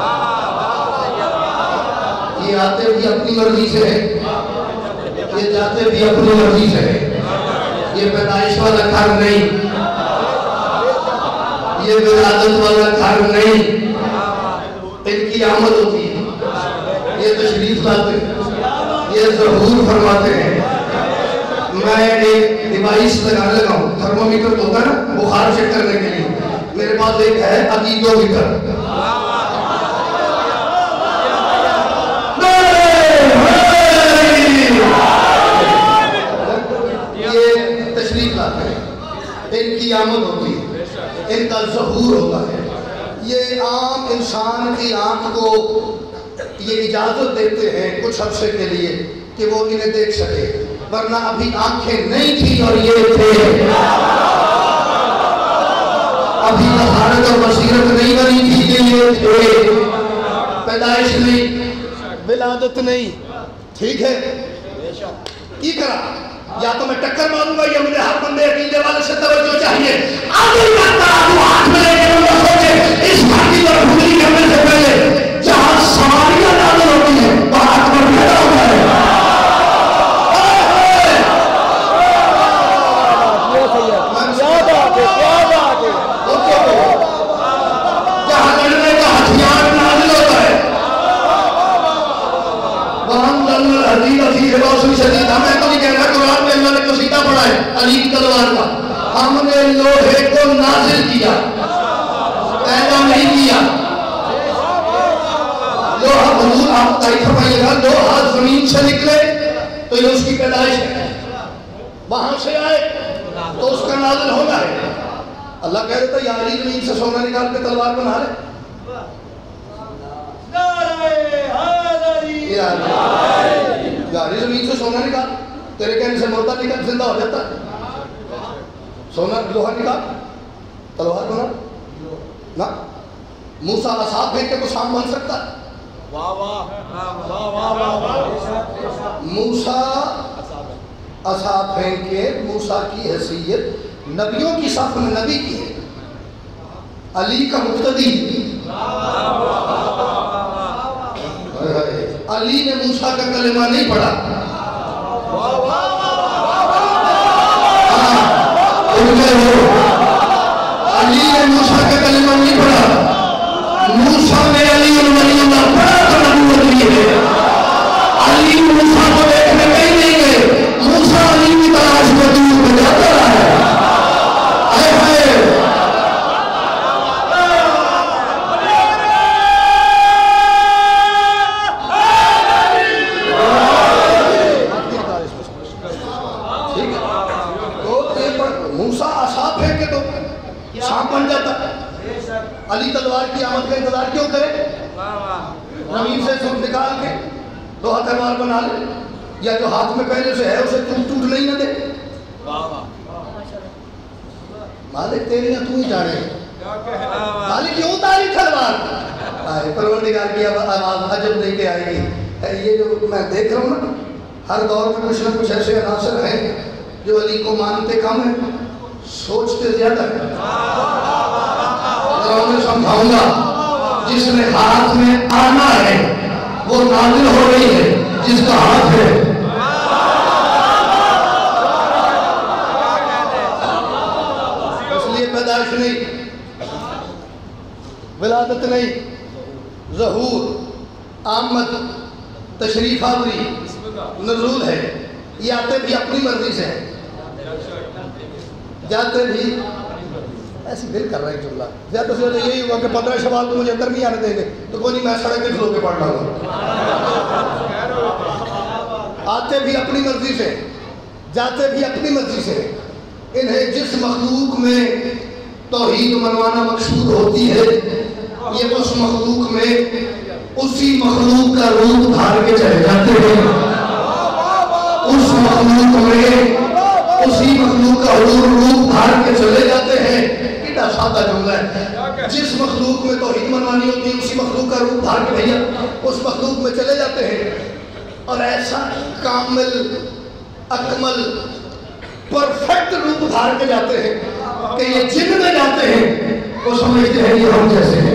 یہ آتے بھی اپنی مرضی سے ہے یہ جاتے بھی اپنی مرضی سے ہے یہ پیدائش والا گھر نہیں یہ ولادت والا گھر نہیں ان کی آمد ہوتی ہے یہ تشریف لاتے ہیں یہ ظہور فرماتے ہیں میں ایک ڈیوائس لگانے لگا ہوں تھرمومیٹر تو ہوتا ہے نا بخار چیک کرنے کے لیے میرے پاس ایک ہے عقیدو میٹر یہ تشریف لاتے ہیں ان کی آمد ہوتی ہے ان کا ظہور ہوتا ہے یہ عام انسان کی آنکھ کو یہ اجازت دیتے ہیں کچھ عرصے کے لیے کہ وہ انہیں دیکھ سکے ورنہ ابھی آنکھیں نہیں تھی اور یہ تھے ابھی مہارت اور بصیرت نہیں بنی تھی کہ یہ تھے پیدائش نہیں ولادت نہیں ٹھیک ہے کی کرا یا تو میں ٹکر ماروں گا یا مجھے ہر بندے عقیدے والے سے توجہ چاہیے آگے کرتا تو ہاتھ میں لے کے بندہ سوچے اس بھاگی پر بھولی کرنے سے پہلے جہاں سواریاں نازل ہوتی ہیں وہاں اکبر پیدا ہوتا ہے جہاں لڑنے کا ہتھیار نازل ہوتا ہے وہاں دل حدیث عزیز روشنی شدید ہمیں تو نہیں کہنا قرآن میں اللہ نے قصیدہ پڑھا ہے علی تلوار کا ہم نے لوہے کو نازل کیا پیدا نہیں کیا لوہا حضور آپ تعریف فرمائیے گا لوہا زمین سے نکلے تو یہ اس کی پیدائش ہے، وہاں سے آئے تو اس کا نازل ہونا ہے۔ اللہ کہہ دیتا یا علی زمین سے سونا نکال کے تلوار بنا لے، یا علی زمین سے سونا نکال، تیرے کہنے سے مردہ نکال زندہ ہو جاتا ہے، سونا لوہا نکال تلوار بنا نا۔ موسیٰ عصا پھینک کے کو شام بن سکتا ہے؟ موسیٰ عصا پھینک کے موسیٰ کی حیثیت نبیوں کی صف میں نبی کی ہے، علی کا مقتدی، علی نے موسیٰ کا کلمہ نہیں پڑھا، علی نے موسیٰ کا کلمہ نہیں پڑھا، موسیٰ نے علی ولی اللہ پڑھا تو نبوت لی ہے۔ علی موسیٰ کو دیکھنے کہیں نہیں گئے، موسیٰ علی کی تلاش میں دور میں جاتا رہا ہے۔ اے ہائے موسیٰ عصا پھینک کے تو شام بن جاتا، علی تلوار کی آمد کا انتظار کیوں کرے؟ زمین سے سب نکال کے لوہا تلوار بنا لے، یا جو ہاتھ میں پہلے سے ہے اسے ٹوٹ ٹوٹ نہیں نہ دے۔ مالک تیری نہ تو ہی جانے، مالک کیوں تاری تلوار؟ پروردگار کی آواز عجب نہیں کہ آئے گی۔ یہ جو میں دیکھ رہا ہوں نا، ہر دور میں کچھ نہ کچھ ایسے عناصر ہیں جو علی کو مانتے کم ہیں سوچتے زیادہ ہیں۔ میں سمجھاؤں گا جس نے ہاتھ میں آنا ہے وہ نازل ہو رہی ہے، جس کا ہاتھ ہے اس لیے پیدائش نہیں، ولادت نہیں، ظہور، آمد، تشریف آوری، نزول ہے۔ یہ آتے بھی اپنی مرضی سے ہیں، جاتے بھی ایسی دل کر رہا ہے جملہ زیادہ سے زیادہ یہی ہوا کہ پندرہ شوال تو مجھے اندر نہیں آنے دیں گے تو کوئی نہیں، میں سڑک کے کھلو کے پڑھ رہا ہوں۔ آتے بھی اپنی مرضی سے، جاتے بھی اپنی مرضی سے۔ انہیں جس مخلوق میں توحید منوانا مقصود ہوتی ہے یہ اس مخلوق میں اسی مخلوق کا روپ دھار کے چلے جاتے ہیں، اس مخلوق میں اسی مخلوق کا روپ دھار کے چلے جاتے ہیں۔ کتنا سادہ جملہ ہے، جس مخلوق میں توحید منوانی ہوتی ہے اسی مخلوق کا روپ دھار کے بھیا اس مخلوق میں چلے جاتے ہیں، اور ایسا کامل اکمل پرفیکٹ روپ دھار کے جاتے ہیں کہ یہ جن میں جاتے ہیں وہ سمجھتے ہیں یہ ہم جیسے ہیں،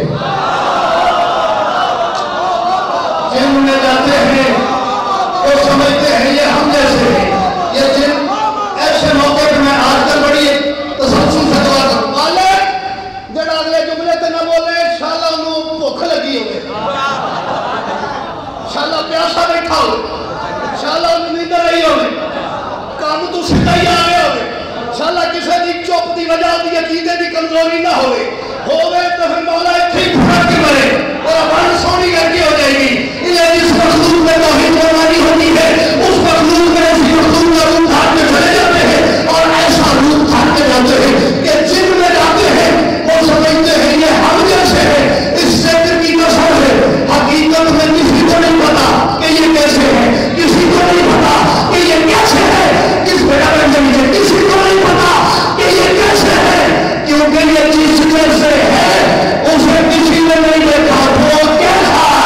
جن میں جاتے ہیں وہ سمجھتے ہیں یہ ہم جیسے ہیں۔ یہ جن ایسے موقع پر میں آج کل بڑی تسلسل سے دعا کروں، مالک جڑا اگلے جملے تے نہ بولے انشاءاللہ انہوں بھوک لگی ہوئے، انشاءاللہ پیاسا بیٹھا ہوئے، انشاءاللہ انہوں نیندر رہی ہوئے، کام تو سیدھا ہی آئے ہوئے، انشاءاللہ کسی دی چوپ دی وجہ دی عقیدے دی کمزوری نہ ہوئے ہوئے تو پھر مولا اتھی پھڑا کے مرے اور ابان سونی کر کے ہو جائے گی۔ انہیں جس مخلوق میں توحید منوانی ہوتی ہے اس مخلوق میں اسی مخلوق کا روپ دھار کے چلے جاتے ہیں، اور ایسا روپ دھار کے جاتے ہیں کہ جن میں جاتے ہیں وہ سمجھتے ہیں یہ ہم جیسے ہیں۔ اس ذکر کی نسل ہے، حقیقت میں کسی کو نہیں پتا کہ یہ کیسے ہے، کسی کو نہیں پتا کہ یہ کیسے ہے، کس بڑا رنجنی ہے، کسی کو نہیں پتا کہ یہ کیسے ہے، کیونکہ یہ چیز کیسے ہے اسے کسی نے نہیں دیکھا وہ کیسا ہے۔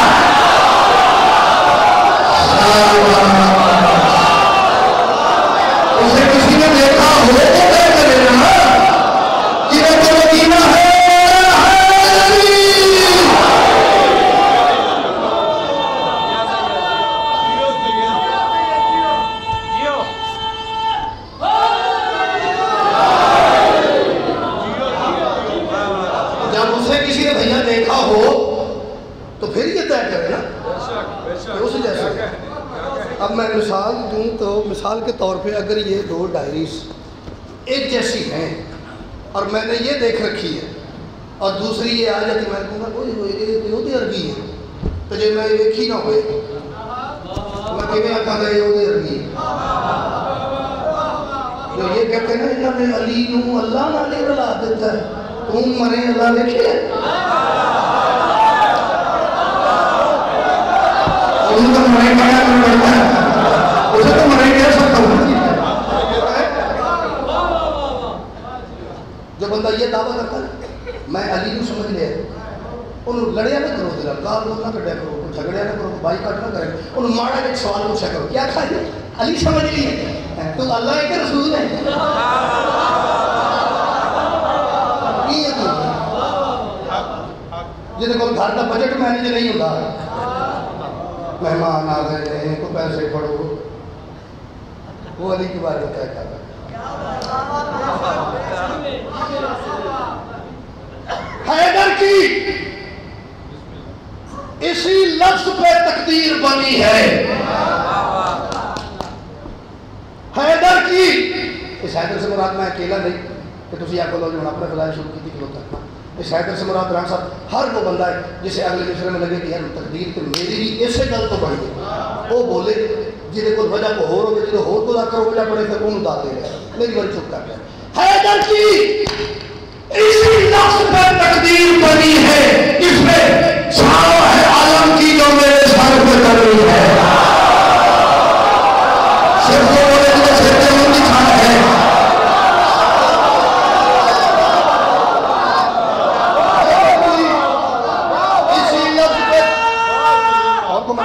اسے کسی نے دیکھا ہو تو کیا کرے نا کہ وہ تو مدینہ ہے۔ جب اسے کسی نے بھیا دیکھا ہو تو پھر یہ طے کرے نا اس جیسے۔ اب میں مثال دوں تو مثال کے طور پہ اگر یہ دو ڈائریز ایک جیسی ہیں اور میں نے یہ دیکھ رکھی ہے اور دوسری یہ آ جاتی میں کہوں گا کوئی یہ تو عربی ہے، تو جب میں دیکھی نہ ہوئے میں کیویں آکھاں گا یہ اودے ورگی جو یہ کہتے ہیں نا انہاں نے علی نو اللہ نال ہی رلا دیتا ہے تم مرے اللہ دیکھے ان کو مرے کیا کرنا پڑتا ہے اسے تو مرے کیا سکتا ہوں جو بندہ یہ دعویٰ کرتا ہے میں علی کو سمجھ لیا انہوں لڑیا نہ کرو دلا گال نہ کٹیا کرو جھگڑیا نہ کرو بائی کٹ نہ کرے انہوں ماڑا ایک سوال پوچھا کرو کیا کھائے علی سمجھ لیے تو اللہ ایک رسول ہے جنہیں کوئی گھر کا بجٹ مینیج نہیں ہوتا مہمان آ گئے ہیں کو پیسے پڑھو وہ علی کے بارے میں کیا کہتا ہے حیدر کی اسی لفظ پہ تقدیر بنی ہے حیدر کی اس حیدر سے مراد میں اکیلا نہیں کہ تسی آپ کو لوگ اپنے فضائل شروع کی تھی کہ لوگ اس حیدر سے مراد رہا صاحب ہر وہ بندہ ہے جسے اگلے مشرے میں لگے کہ یار تقدیر تو میری بھی اسے گل تو بڑھ گئی وہ بولے جنہیں کوئی وجہ کو ہو رہے جنہیں ہو کو لا کر وجہ پڑے پھر انہوں دا دے رہے میری بڑی چپ کر رہے حیدر کی اسی لفظ پہ تقدیر بنی ہے اس میں چھاؤ ہے عالم کی جو میرے سر پہ کرنی ہے صرف وہ بولے جو سرتے ہوں کی چھاؤ ہے اسی لفظ پہ اور کو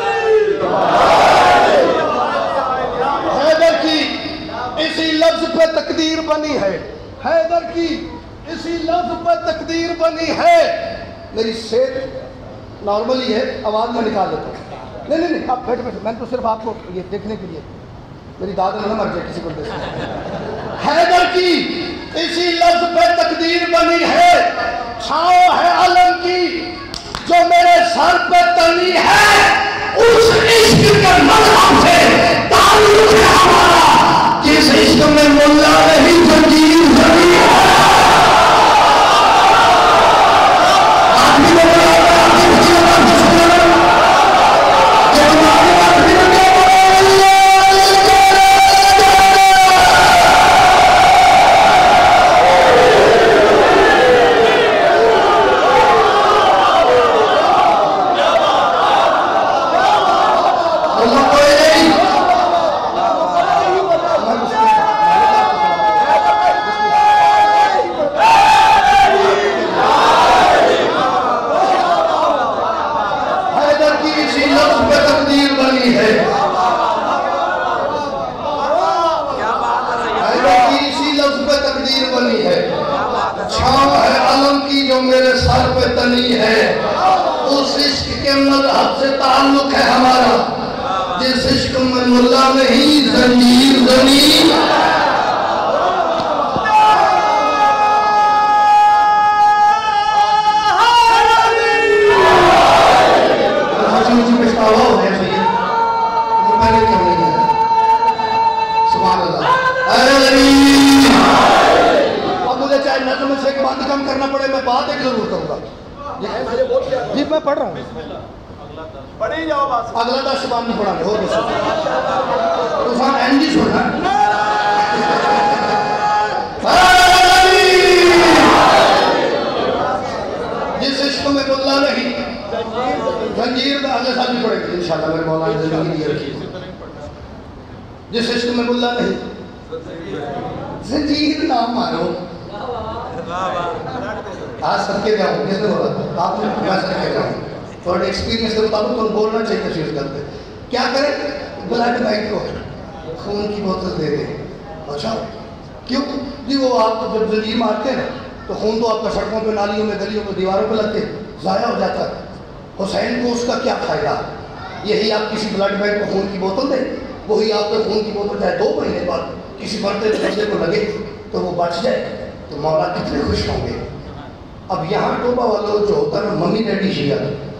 حیدر کی اسی لفظ پہ تقدیر بنی ہے حیدر کی اسی لفظ پر تقدیر بنی ہے میری صحت نارملی ہے آواز میں نکال دیتا ہوں نہیں نہیں نہیں آپ بیٹھ بیٹھ میں تو صرف آپ کو یہ دیکھنے کے لیے میری داد نہ مر جائے کسی کو دیکھ حیدر کی اسی لفظ پر تقدیر بنی ہے چھاؤ ہے علم کی جو میرے سر پہ تنی ہے اس عشق کے مذہب سے تعلق ہے ہمارا جس عشق میں ملا نہیں زنجیر زمین ہے جس عشق میں ملا نہیں زنجیر نہ مارو آج سب کے جاؤں کس نے بولا آپ نے میں سب کے جاؤں تھوڑے ایکسپیرینس کے مطابق تم بولنا چاہیے تشریف کرتے کیا کریں بلڈ بینک کو خون کی بوتل دے دیں اچھا کیوں جی وہ آپ کو جب زنجیر مارتے ہیں تو خون تو آپ کا سڑکوں پہ نالیوں میں گلیوں پہ دیواروں پہ لگتے ضائع ہو جاتا ہے حسین کو اس کا کیا فائدہ یہی آپ کسی بلڈ بینک کو خون کی بوتل دیں وہی آپ کو خون کی بوتل چاہے دو مہینے بعد کسی مرتے بندے کو لگے تو وہ بچ جائے تو مولا کتنے خوش ہوں گے اب یہاں ٹوبا والوں جو ہوتا ہے نا ممی ڈیڈی شیعہ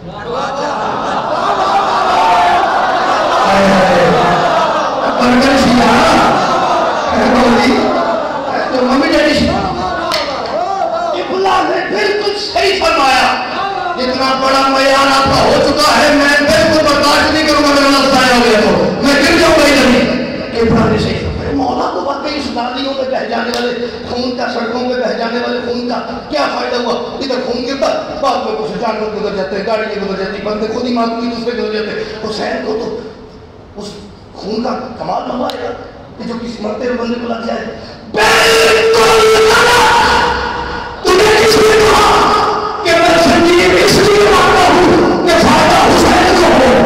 تو ممی ڈیڈی شیعہ ابلا نے بالکل صحیح فرمایا یہ اتنا بڑا معیار آپ کا ہو چکا ہے، میں بالکل برداشت نہیں کروں گا میرا لفظ آیا ہو گیا تو میں گر جاؤں گا ادھر ہی کہ پرانے سے مولا تو واقعی اس نالیوں میں بہ جانے والے خون کا، سڑکوں میں بہ جانے والے خون کا کیا فائدہ ہوا؟ ادھر خون گرتا، بعد میں کچھ جانور گزر جاتے ہیں، گاڑیاں گزر جاتی، بندے خود ہی ماتمی دوسرے گزر جاتے ہیں۔ حسین کو تو اس خون کا کمال ہوا ہے کہ جو کسی مرتے ہوئے بندے کو لگ جائے۔ تمہیں کس نے کہا کہ میں زندگی اس لیے مانتا ہوں کہ فائدہ حسین کو ہو؟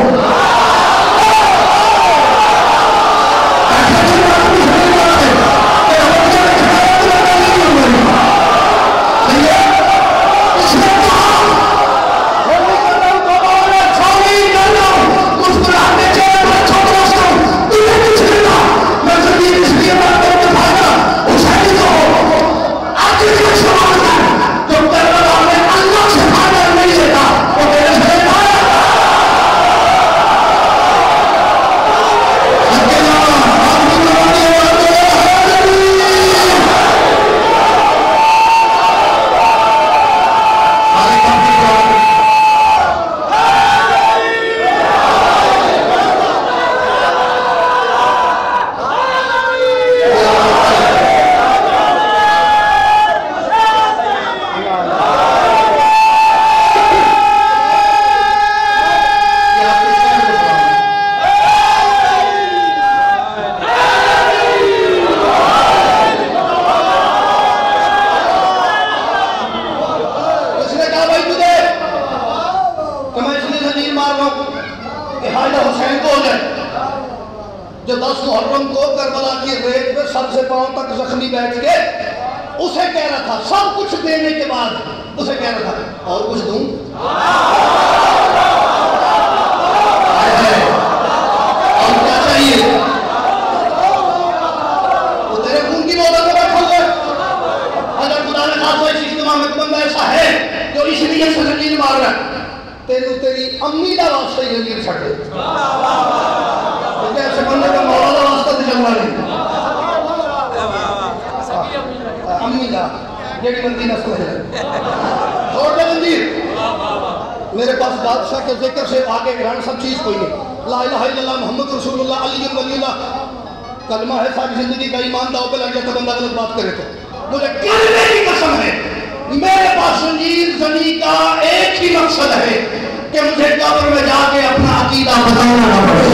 میرے پاس بادشاہ کے ذکر سے آگے گران سب چیز کوئی نہیں۔ لا الہ الا اللہ محمد رسول اللہ علی ولی اللہ کلمہ ہے، ساری زندگی کا ایمان داؤ پہ لگ جاتا بندہ غلط بات کرے تو۔ مجھے کلمے کی قسم ہے میرے پاس زنجیر زنی کا ایک ہی مقصد ہے کہ مجھے قبر میں جا کے اپنا عقیدہ بتانا نہ پڑے۔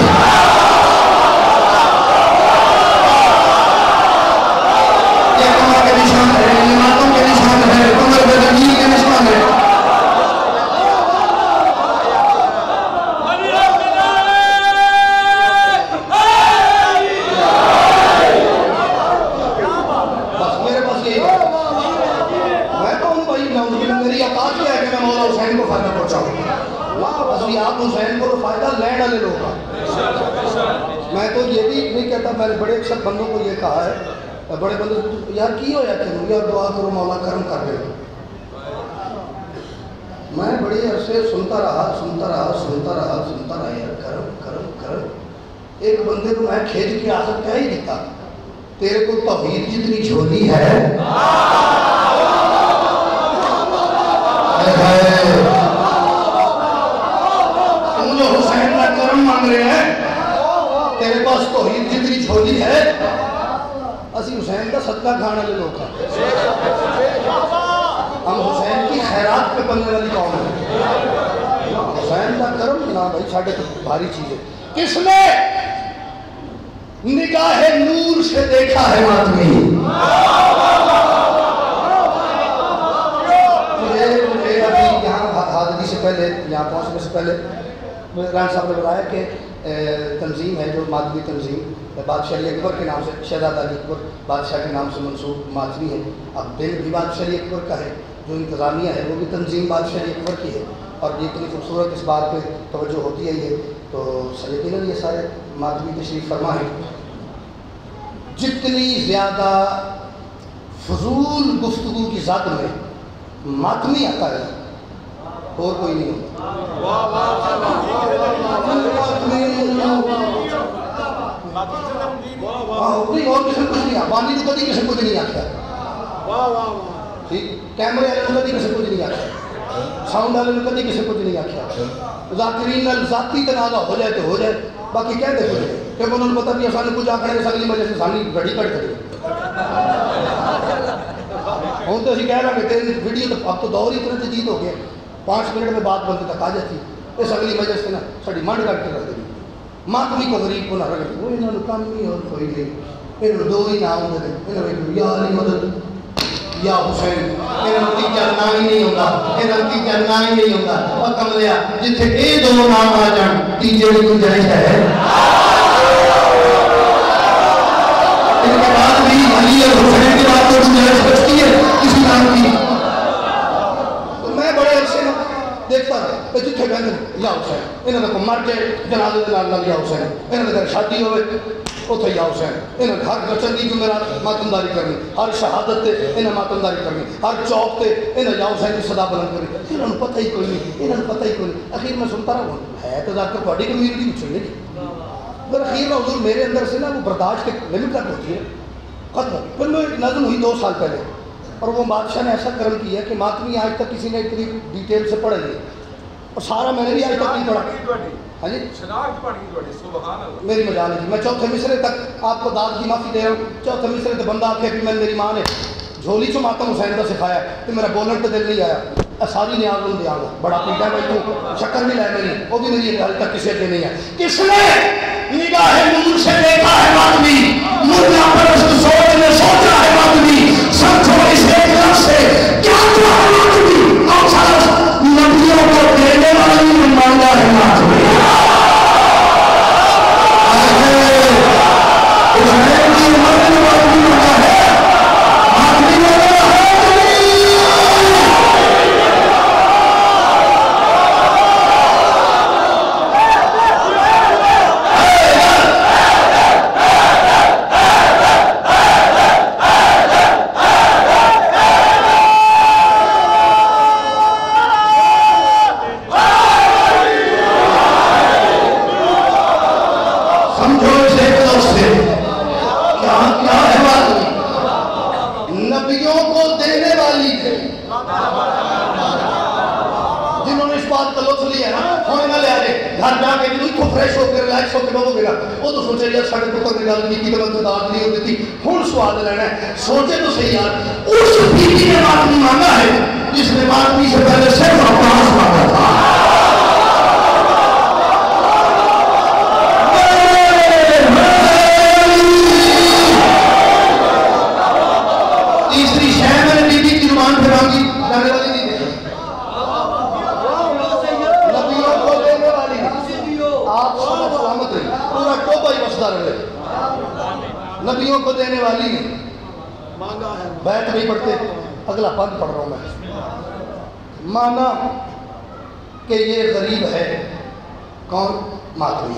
یہ کمر کے نشان ہے، یہ ماتوں کے نشان ہے، کمر کے زنجیر کے نشان ہے۔ حسین کو فائدہ لین والے لوگ ہیں۔ میں تو یہ بھی نہیں کہتا، میں نے بڑے اکثر بندوں کو یہ کہا ہے، بڑے بندوں یار کی ہو یا کہ یار دعا کرو مولا کرم کر دے۔ میں بڑے عرصے سنتا رہا سنتا رہا سنتا رہا سنتا رہا یار کرم کرم کرم۔ ایک بندے کو میں کھیج کے آخر کیا ہی دیتا، تیرے کو توحید جتنی جھولی ہے رہے ہیں، تیرے پاس توحید جتنی جھولی ہے، اسی حسین کا صدقہ کھانے والے لوگ ہیں، ہم حسین کی خیرات پہ پلنے والی قوم ہے۔ حسین کا کرم نہ بھائی ساڑھے تو بھاری چیز ہے۔ کس نے نگاہ نور سے دیکھا ہے ماتمی؟ مجھے مجھے ابھی یہاں حاضری سے پہلے، یہاں پہنچنے سے پہلے ران صاحب نے بتایا کہ تنظیم ہے جو ماتمی تنظیم بادشاہ علی اکبر کے نام سے، شہزادہ علی اکبر بادشاہ کے نام سے منسوب ماتمی ہے۔ اب دل بھی بادشاہ علی اکبر کا ہے، جو انتظامیہ ہے وہ بھی تنظیم بادشاہ علی اکبر کی ہے، اور یہ اتنی خوبصورت اس بات پہ توجہ ہوتی ہے یہ تو یقیناً یہ سارے ماتمی تشریف فرما ہے۔ جتنی زیادہ فضول گفتگو کی ذات میں ماتمی آتا ہے اور کوئی نہیں ہوتا۔ اور کسی کچھ نہیں آتا، پانی تو کبھی کسی کچھ نہیں آتا، ٹھیک کیمرے والے کو کبھی کسی کچھ نہیں آتا، ساؤنڈ والے نے کبھی کسی کچھ نہیں آخیا ذاکرین نال ذاتی تنازع ہو جائے تو ہو جائے باقی کہہ دے کچھ کہ انہوں نے پتا بھی سانو کچھ آخر ہے اگلی وجہ سے سانی گھڑی کٹ کری ہوں تو اسی کہہ رہا کہ تیری ویڈیو تو اب تو دور ہی اتنا تجدید ہو گیا پانچ منٹ میں بات بنتے تک آ جاتی اس اگلی وجہ سے نا ساری منڈ کٹ کے رکھ دی ماتمی کو غریب کو نہ رکھ دی وہ انہوں نے کام نہیں اور کوئی نہیں انہوں نے دو ہی نام ہوتے ہیں انہوں نے یا علی مدد یا حسین انہوں نے تیجا نہ ہی نہیں ہوتا انہوں نے تیجا نہ ہی نہیں ہوتا اور کم لیا جتھے اے دو نام آ جان تیجے کی گنجائش ہے ان کے بعد بھی علی اور حسین کے بعد تو گنجائش بچتی ہے کسی نام کی تو میں بڑے عرصے میں دیکھتا رہا جتھے کہتے ہیں یا حسین انہوں نے کو مر جائے جنازے دے نال نال یا حسین انہوں نے گھر شادی ہوئے اتھے یا حسین انہوں نے ہر چندی جمعرات ماتمداری کرنی ہر شہادت تے انہیں ماتمداری کرنی ہر چوک تے انہیں یا حسین کی صدا بلند کرنی انہوں نے پتہ ہی کوئی نہیں انہوں نے پتہ ہی کوئی نہیں اخیر میں سنتا رہا ہوں ہے تو ذاکر تھوڑی کمیونٹی میں چلے گی پر اخیر میں حضور میرے اندر سے نا وہ برداشت کے لمٹ تک ہوتی ہے ختم پھر میں نظم ہوئی دو سال پہلے اور وہ بادشاہ نے ایسا کرم کیا کہ ماتمی آج تک کسی نے اتنی ڈیٹیل سے پڑھے نہیں اور سارا میں نے بھی آج تک نہیں پڑھا ہاں جی میری مجال ہے جی میں چوتھے مصرے تک آپ کو داد کی معافی دے رہا ہوں چوتھے مصرے تو بندہ آکھے کہ میں میری ماں نے جھولی چو ماتم حسین کا سکھایا تو میرا بولن تو دل نہیں آیا ساری نیاز ان دیا گا بڑا پیٹا میں تو شکر بھی لائے میری وہ بھی میری حال تک کسی سے نہیں ہے کس نے نگاہ نور سے دیکھا ہے ماتمی مرنا پرست سوچ نے سوچا ہے ماتمی سمجھو اس ایک لفظ سے کیا تو ہے ماتمی اور سارا نبیوں کو دینے والی نے مانگا ہے ماتمی سوچے تو صحیح یار اس بیوی نے ماتمی مانگا ہے جس نے ماتمی سے پہلے صرف عباس مانگا تھا تیسری شہ میں نے بیوی کی زبان پہ مانگی جانے والی نہیں تھی نبیوں کو دینے والی آپ سب سلامت رہی پورا ٹوپا ہی بستا رہے نبیوں کو دینے والی نہیں بیت نہیں پڑھتے اگلا پد پڑھ رہا ہوں میں مانا کہ یہ غریب ہے کون ماتمی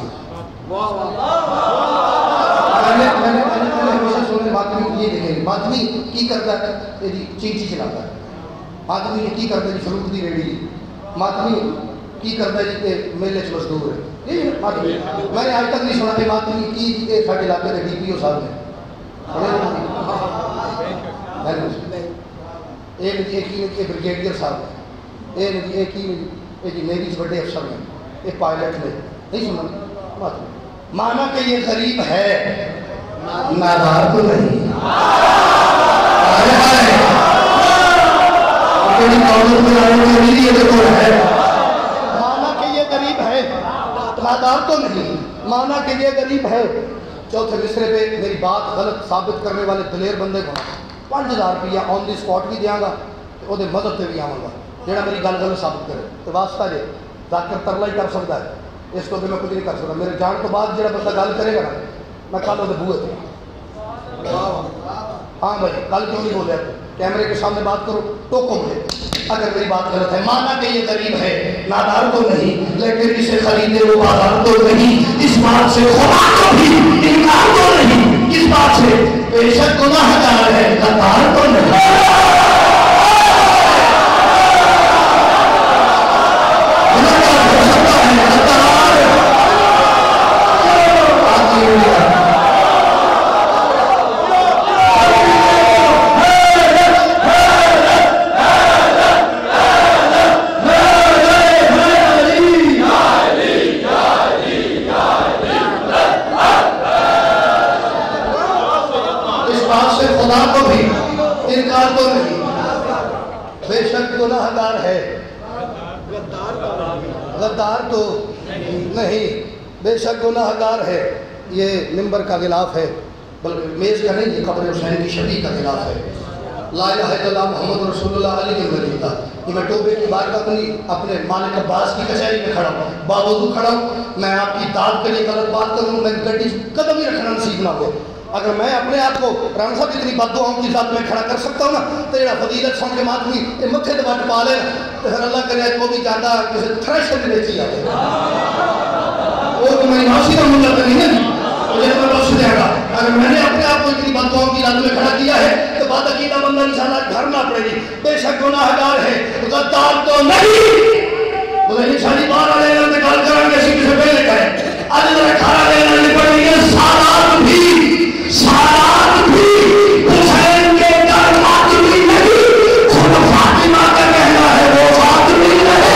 میں نے میں نے ہمیشہ سنے ماتمی یہ دیکھیں ماتمی کی کرتا ہے یہ چینچی چلاتا ہے ماتمی کی کرتا ہے جی فروٹ دی ریڑھی ماتمی کی کرتا ہے جی میلے چ مزدور ہے یہ ماتمی میں نے آج تک نہیں سنا کہ ماتمی کی سارے علاقے کے ڈی پی او صاحب نے ایک بریگیڈیئر صاحب ہے ایک ہی نیوی سے بڑے افسر ہیں ایک پائلٹ میں نہیں سنا مانا کہ یہ غریب ہے نادار تو نہیں مانا کہ یہ غریب ہے نادار تو نہیں مانا کہ یہ غریب ہے چوتھے مصرے پہ میری بات غلط ثابت کرنے والے دلیر بندے کو پانچ ہزار روپیہ آن دی سپاٹ بھی دیا گا وہ مدد سے بھی آواں گا جہاں میری گل غلط ثابت کرے تو واسطہ جی ذاکر ترلا ہی کر سکتا ہے اس کو میں کچھ نہیں کر سکتا میرے جان تو بعد جہاں بندہ گل کرے گا نا میں کل وہ بوئے تھے ہاں بھائی کل کیوں نہیں بولے کیمرے کے سامنے بات کرو ٹوکو مجھے اگر میری بات غلط ہے مانا کہ یہ غریب ہے نادار تو نہیں لیکن اسے خریدے وہ بازار تو نہیں اس بات سے خدا کو بھی انکار تو نہیں اس بات سے بے شک گناہ گار ہے نادار تو نہیں خدا کو بھی انکار تو نہیں. بے شک گناہگار ہے, غدار تو نہیں, بے شک گناہگار ہے. یہ ممبر کا غلاف ہے, بلکہ میز کا نہیں, یہ قبر حسین کی شبیہ کا غلاف ہے. لا الہ الا اللہ محمد رسول اللہ علیہ وسلم کا. یہ میں ٹوبے کی بات اپنی اپنے مالک عباس کی کچہری میں کھڑا ہوں, باوضو کھڑا ہوں. میں آپ کی داد کے لیے غلط بات کروں, میں گڈی قدم ہی رکھنا نصیب نہ ہو. اگر میں اپنے آپ کو رانا صاحب اتنی بد دعاؤں کی ذات میں کھڑا کر سکتا ہوں نا, تو یہ فضیلت سن کے ماتمی یہ مکھے دبا ٹپا لے تو پھر اللہ کرے کو بھی جاتا کسی تھریشر میں بیچی آتے. وہ تو میری معاشی کا ملہ تو نہیں ہے, مجھے تو بخش دے گا. اگر میں نے اپنے آپ کو اتنی بد دعاؤں کی ذات میں کھڑا کیا ہے تو بات عقیدہ بندہ انشاءاللہ گھر نہ پڑے گی. بے شک گناہگار ہے, غدار تو نہیں. مجھے انشاءاللہ بار آلے گا نکال کریں گے, اسی کسے پہلے کریں. آج ذرا کھارا لینا نہیں پڑے گی. سالات بھی سالات بھی حسین کے در ماتمی نہیں, خود فاطمہ کا کہنا ہے وہ فاطمی نہیں.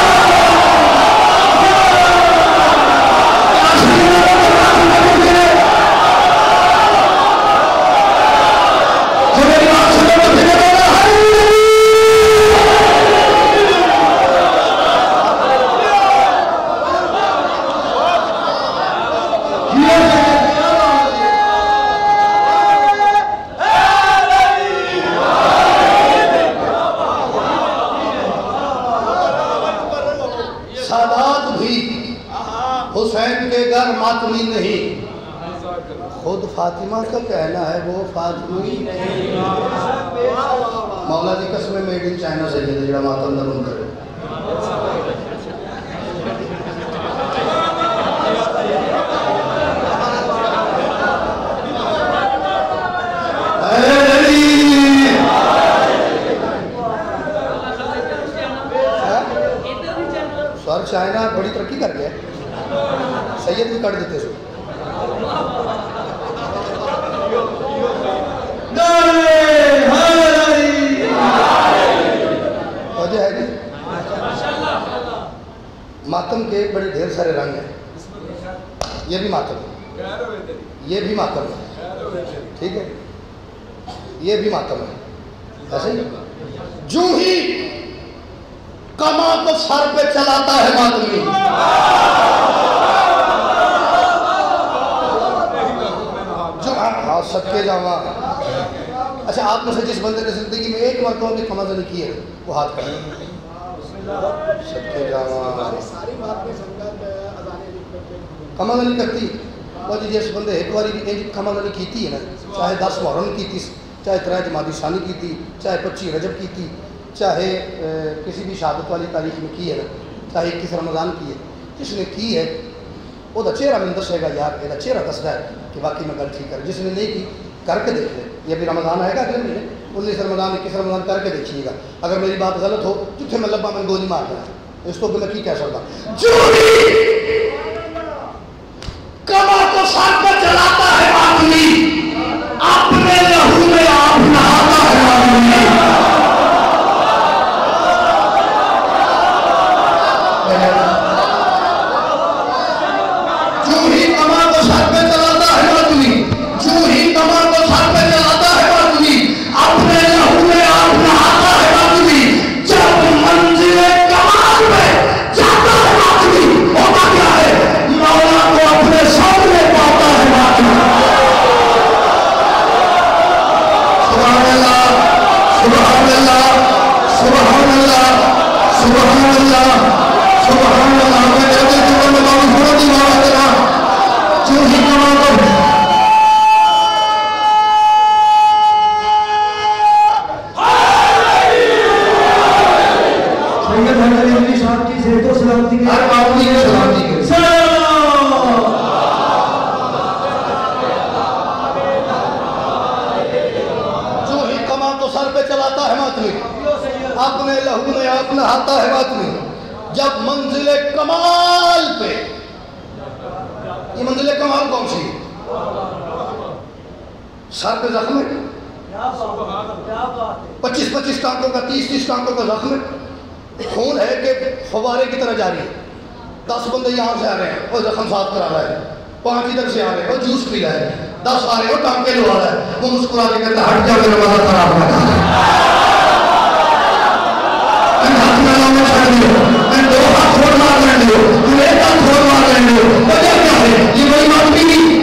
حسین کے گھر ماتمی نہیں, خود فاطمہ کا کہنا ہے وہ فاطمی نہیں. مولا جی قسم میڈ ان چائنا سے یہ جڑا ماتم درون کرے. سر چائنا بڑی ترقی کر گیا, سید بھی کٹ دیتے سو. وجہ ہے کہ ماتم کے بڑے ڈھیر سارے رنگ ہیں. یہ بھی ماتم ہے, یہ بھی ماتم ہے, ٹھیک ہے, یہ بھی ماتم ہے. ایسے ہی جو ہی کما کو سر پہ چلاتا ہے ماتمی, صدقے جاواں. اچھا آپ میں سے جس بندے نے زندگی میں ایک مرتبہ بھی کمازنی کی ہے وہ ہاتھ کریں. صدقے جاواں کمازنی کرتی وہ جی جس بندے ایک باری بھی کمازنی کیتی ہے نا, چاہے دس محرم کیتی, چاہے ترہ جمادی ثانی کیتی, چاہے پچی رجب کیتی, چاہے کسی بھی شہادت والی تاریخ میں کی ہے نا, چاہے اکیس رمضان کی ہے, جس نے کی ہے وہ دا چہرہ میں دسے گا یار, یہ چہرہ دستا ہے کہ واقعی میں گل ٹھیک کر. جس نے نہیں کی کر کے دیکھ لے. یہ بھی رمضان آئے گا اگلے مہینے, انیس رمضان اکیس رمضان کر کے دیکھیے گا. اگر میری بات غلط ہو جتنے میں لبا میں گولی مار دیں, اس کو میں کی کہہ سکتا. جو بھی کما کو ساتھ میں چلاتا ہے آدمی, اپنے لہو میں آپ نہاتا ہے آدمی. اپنے لہو میں آپ نہاتا ہے ماتمی. جب منزل کمال پہ, یہ منزل کمال کون سی؟ سر پہ زخم ہے, پچیس پچیس ٹانکوں کا, تیس تیس ٹانکوں کا زخم ہے, خون ہے کہ فوارے کی طرح جاری ہے. دس بندے یہاں سے آ رہے ہیں, وہ زخم صاف کرا رہا ہے, پانچ ادھر سے آ رہے ہیں, وہ جوس پی رہا ہے, دس آ رہے ہو ٹانکے لوا رہا ہے، وہ مسکرا کے کہتا ہے ہٹ جا میرا مزہ خراب ہو رہا ہے، میں ہاتھ میں لاؤں میں چھڑ دیو، میں دو ہاتھ چھوڑ مار رہے دیو، تو ایک ہاتھ چھوڑ مار رہے دیو، وجہ کیا ہے؟ یہ وہی بات بھی